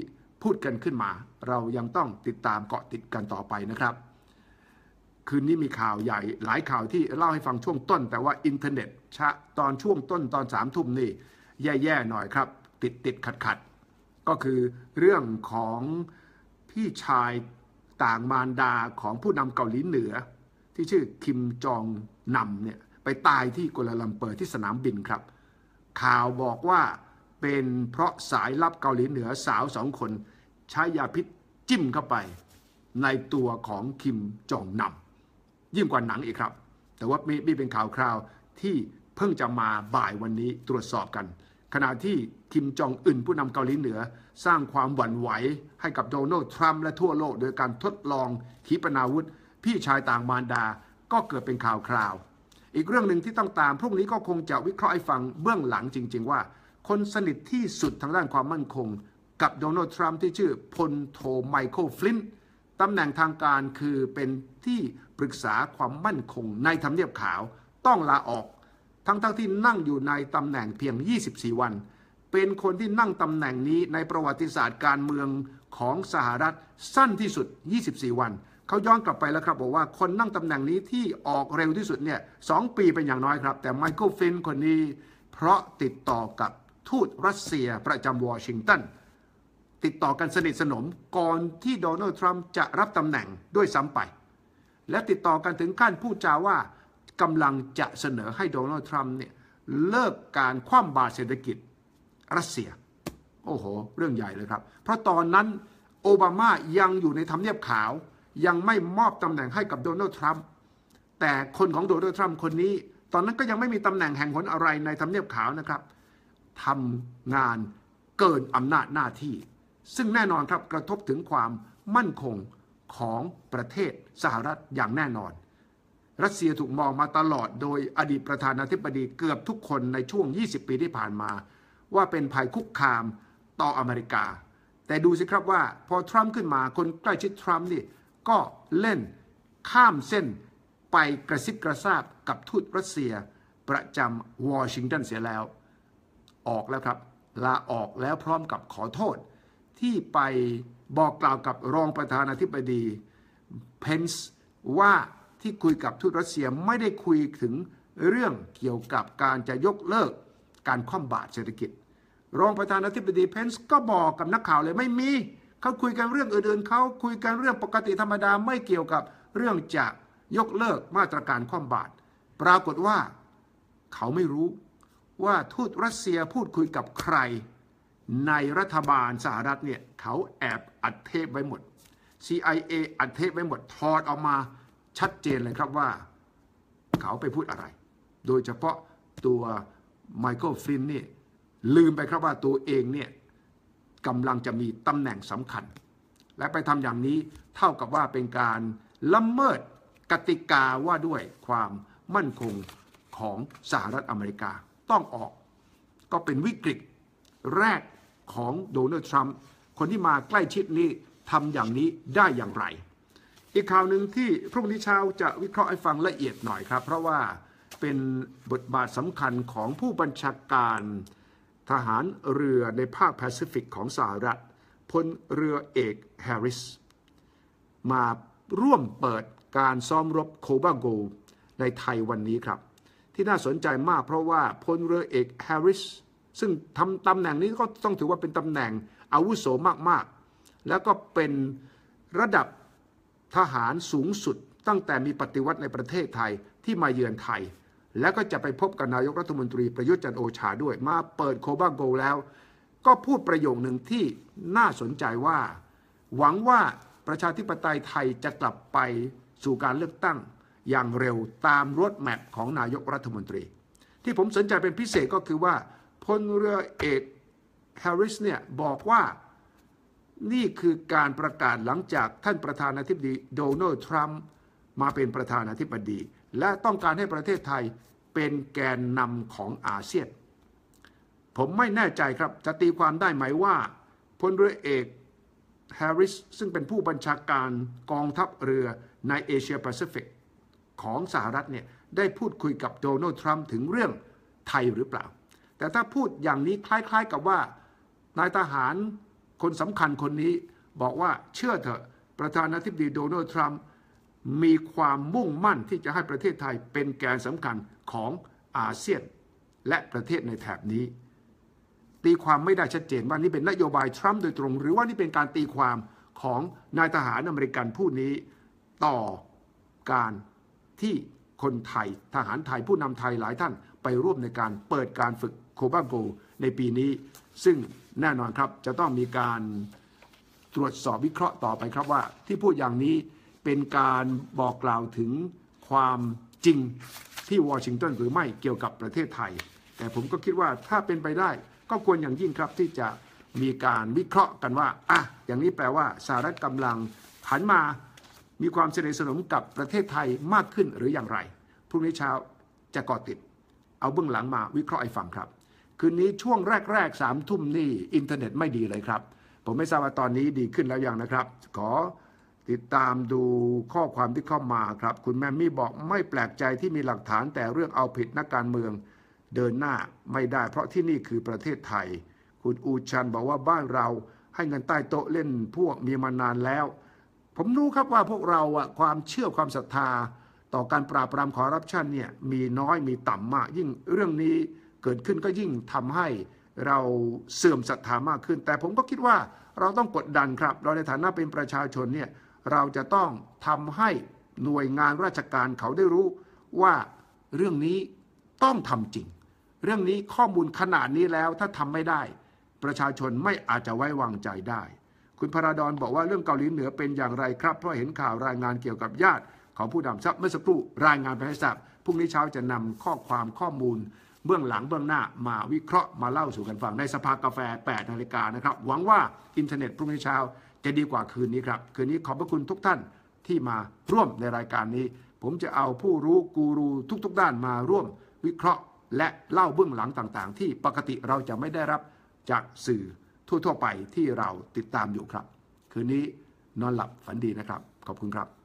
พูดกันขึ้นมาเรายังต้องติดตามเกาะติดกันต่อไปนะครับคืนนี้มีข่าวใหญ่หลายข่าวที่เล่าให้ฟังช่วงต้นแต่ว่าอินเทอร์เน็ตตอนช่วงต้นตอน3 ทุ่มนี่แย่ๆหน่อยครับติดขัดก็คือเรื่องของพี่ชายต่างมารดาของผู้นำเกาหลีเหนือที่ชื่อคิมจองนำเนี่ยไปตายที่กัวลาลัมเปอร์ที่สนามบินครับข่าวบอกว่าเป็นเพราะสายลับเกาหลีเหนือสาว2 คนใช้ยาพิษจิ้มเข้าไปในตัวของคิมจองนำยิ่งกว่าหนังอีกครับแต่ว่านี่เป็นข่าวคราวที่เพิ่งจะมาบ่ายวันนี้ตรวจสอบกันขณะที่คิมจองอึนผู้นำเกาหลีเหนือสร้างความหวั่นไหวให้กับโดนัลด์ทรัมป์และทั่วโลกโดยการทดลองขีปนาวุธพี่ชายต่างมารดาก็เกิดเป็นข่าวคราวอีกเรื่องหนึ่งที่ต้องตามพรุ่งนี้ก็คงจะวิเคราะห์ให้ฟังเบื้องหลังจริงๆว่าคนสนิทที่สุดทางด้านความมั่นคงกับโดนัลด์ทรัมป์ที่ชื่อพลโทไมเคิลฟลินต์ตำแหน่งทางการคือเป็นที่ปรึกษาความมั่นคงในทำเนียบขาวต้องลาออกทั้งที่นั่งอยู่ในตำแหน่งเพียง24 วันเป็นคนที่นั่งตำแหน่งนี้ในประวัติศาสตร์การเมืองของสหรัฐสั้นที่สุด24 วันเขาย้อนกลับไปแล้วครับบอกว่าคนนั่งตำแหน่งนี้ที่ออกเร็วที่สุดเนี่ย2 ปีเป็นอย่างน้อยครับแต่ไมเคิลฟลินต์คนนี้เพราะติดต่อกับทูตรัสเซียประจำวอชิงตันติดต่อกันสนิทสนมก่อนที่โดนัลด์ทรัมป์จะรับตำแหน่งด้วยซ้ำไปและติดต่อกันถึงขั้นพูดจาว่ากำลังจะเสนอให้โดนัลด์ทรัมป์เนี่ยเลิกการคว่ำบาตรเศรษฐกิจรัสเซียโอ้โหเรื่องใหญ่เลยครับเพราะตอนนั้นโอบามายังอยู่ในทำเนียบขาวยังไม่มอบตำแหน่งให้กับโดนัลด์ทรัมป์แต่คนของโดนัลด์ทรัมป์คนนี้ตอนนั้นก็ยังไม่มีตำแหน่งแห่งหนอะไรในทำเนียบขาวนะครับทำงานเกินอำนาจหน้าที่ซึ่งแน่นอนครับกระทบถึงความมั่นคงของประเทศสหรัฐอย่างแน่นอนรัสเซียถูกมองมาตลอดโดยอดีตประธานาธิบดีเกือบทุกคนในช่วง20 ปีที่ผ่านมาว่าเป็นภัยคุกคามต่ออเมริกาแต่ดูสิครับว่าพอทรัมป์ขึ้นมาคนใกล้ชิดทรัมป์นี่ก็เล่นข้ามเส้นไปกระซิบกระซาบกับทูตรัสเซียประจำวอชิงตันเสียแล้วออกแล้วครับลาออกแล้วพร้อมกับขอโทษที่ไปบอกกล่าวกับรองประธานาธิบดีเพนส์ว่าที่คุยกับทูตรัสเซียไม่ได้คุยถึงเรื่องเกี่ยวกับการจะยกเลิกการคว่ำบาตรเศรษฐกิจรองประธานาธิบดีเพนส์ก็บอกกับนักข่าวเลยไม่มีเขาคุยกันเรื่องอื่นๆเขาคุยกันเรื่องปกติธรรมดาไม่เกี่ยวกับเรื่องจะยกเลิกมาตรการคว่ำบาตรปรากฏว่าเขาไม่รู้ว่าทูตรัสเซียพูดคุยกับใครในรัฐบาลสหรัฐเนี่ยเขาแอบอัดเทปไว้หมด CIA อัดเทปไว้หมดถอดออกมาชัดเจนเลยครับว่าเขาไปพูดอะไรโดยเฉพาะตัวไมเคิลฟลินต์นี่ลืมไปครับว่าตัวเองเนี่ยกำลังจะมีตำแหน่งสำคัญและไปทำอย่างนี้เท่ากับว่าเป็นการละเมิดกติกาว่าด้วยความมั่นคงของสหรัฐอเมริกาต้องออกก็เป็นวิกฤตแรกของโดนัลด์ทรัมป์คนที่มาใกล้ชิดนี้ทำอย่างนี้ได้อย่างไรอีกข่าวหนึ่งที่พรุ่งนี้เช้าจะวิเคราะห์ให้ฟังละเอียดหน่อยครับเพราะว่าเป็นบทบาทสำคัญของผู้บัญชาการทหารเรือในภาคแปซิฟิกของสหรัฐพลเรือเอกแฮร์ริสมาร่วมเปิดการซ้อมรบโคบาโกในไทยวันนี้ครับที่น่าสนใจมากเพราะว่าพลเรือเอกแฮร์ริสซึ่งทำตำแหน่งนี้ก็ต้องถือว่าเป็นตำแหน่งอาวุโสมากๆแล้วก็เป็นระดับทหารสูงสุดตั้งแต่มีปฏิวัติในประเทศไทยที่มาเยือนไทยแล้วก็จะไปพบกับนายกรัฐมนตรีประยุทธ์จันทร์โอชาด้วยมาเปิดโคบาโกแล้วก็พูดประโยคหนึ่งที่น่าสนใจว่าหวังว่าประชาธิปไตยไทยจะกลับไปสู่การเลือกตั้งอย่างเร็วตามรถแมพของนายกรัฐมนตรีที่ผมสนใจเป็นพิเศษก็คือว่าพลเรือเอกแฮร์ริสเนี่ยบอกว่านี่คือการประกาศหลังจากท่านประธานาธิบดีโดนัลด์ทรัมป์มาเป็นประธานาธิบดีและต้องการให้ประเทศไทยเป็นแกนนำของอาเซียนผมไม่แน่ใจครับจะตีความได้ไหมว่าพลเรือเอกแฮร์ริสซึ่งเป็นผู้บัญชาการกองทัพเรือในเอเชียแปซิฟิกของสหรัฐเนี่ยได้พูดคุยกับโดนัลด์ทรัมป์ถึงเรื่องไทยหรือเปล่าแต่ถ้าพูดอย่างนี้คล้ายๆกับว่านายทหารคนสำคัญคนนี้บอกว่าเชื่อเถอะประธานาธิบดีโดนัลด์ทรัมป์มีความมุ่งมั่นที่จะให้ประเทศไทยเป็นแกนสำคัญของอาเซียนและประเทศในแถบนี้ตีความไม่ได้ชัดเจนว่านี่เป็นนโยบายทรัมป์โดยตรงหรือว่านี่เป็นการตีความของนายทหารอเมริกันผู้นี้ต่อการที่คนไทยทหารไทยผู้นำไทยหลายท่านไปร่วมในการเปิดการฝึกโคบาโกในปีนี้ซึ่งแน่นอนครับจะต้องมีการตรวจสอบวิเคราะห์ต่อไปครับว่าที่พูดอย่างนี้เป็นการบอกกล่าวถึงความจริงที่วอชิงตันหรือไม่เกี่ยวกับประเทศไทยแต่ผมก็คิดว่าถ้าเป็นไปได้ก็ควรอย่างยิ่งครับที่จะมีการวิเคราะห์กันว่าอย่างนี้แปลว่าสหรัฐกำลังหันมามีความสนิทสนมกับประเทศไทยมากขึ้นหรืออย่างไรพรุ่งนี้เช้าจะเกาะติดเอาเบื้องหลังมาวิเคราะห์ให้ฟังครับคืนนี้ช่วงแรกๆ3 ทุ่มนี่อินเทอร์เน็ตไม่ดีเลยครับผมไม่ทราบว่าตอนนี้ดีขึ้นแล้วยังนะครับขอติดตามดูข้อความที่เข้ามาครับคุณแมมมี่บอกไม่แปลกใจที่มีหลักฐานแต่เรื่องเอาผิดนักการเมืองเดินหน้าไม่ได้เพราะที่นี่คือประเทศไทยคุณอูชันบอกว่าบ้านเราให้เงินใต้โต๊ะเล่นพวกมีมานานแล้วผมรู้ครับว่าพวกเราความเชื่อความศรัทธาต่อการปราบปรามคอร์รัปชันเนี่ยมีน้อยมีต่ำมากยิ่งเรื่องนี้เกิดขึ้นก็ยิ่งทำให้เราเสื่อมศรัทธามากขึ้นแต่ผมก็คิดว่าเราต้องกดดันครับเราในฐานะเป็นประชาชนเนี่ยเราจะต้องทำให้หน่วยงานราชการเขาได้รู้ว่าเรื่องนี้ต้องทำจริงเรื่องนี้ข้อมูลขนาดนี้แล้วถ้าทำไม่ได้ประชาชนไม่อาจจะไว้วางใจได้คุณพราดอนบอกว่าเรื่องเกาหลีเหนือเป็นอย่างไรครับเพราะเห็นข่าวรายงานเกี่ยวกับญาติของผู้นำทรัพย์เมื่อสักครู่รายงานไปให้ทราบพรุ่งนี้เช้าจะนำข้อมูลเบื้องหลังเบื้องหน้ามาวิเคราะห์มาเล่าสู่กันฟังในสภากาแฟ 8 นาฬิกานะครับหวังว่าอินเทอร์เน็ตพรุ่งนี้เช้าจะดีกว่าคืนนี้ครับคืนนี้ขอบพระคุณทุกท่านที่มาร่วมในรายการนี้ผมจะเอาผู้รู้กูรูทุกด้านมาร่วมวิเคราะห์และเล่าเบื้องหลังต่างๆที่ปกติเราจะไม่ได้รับจากสื่อทั่วๆไปที่เราติดตามอยู่ครับคืนนี้นอนหลับฝันดีนะครับขอบคุณครับ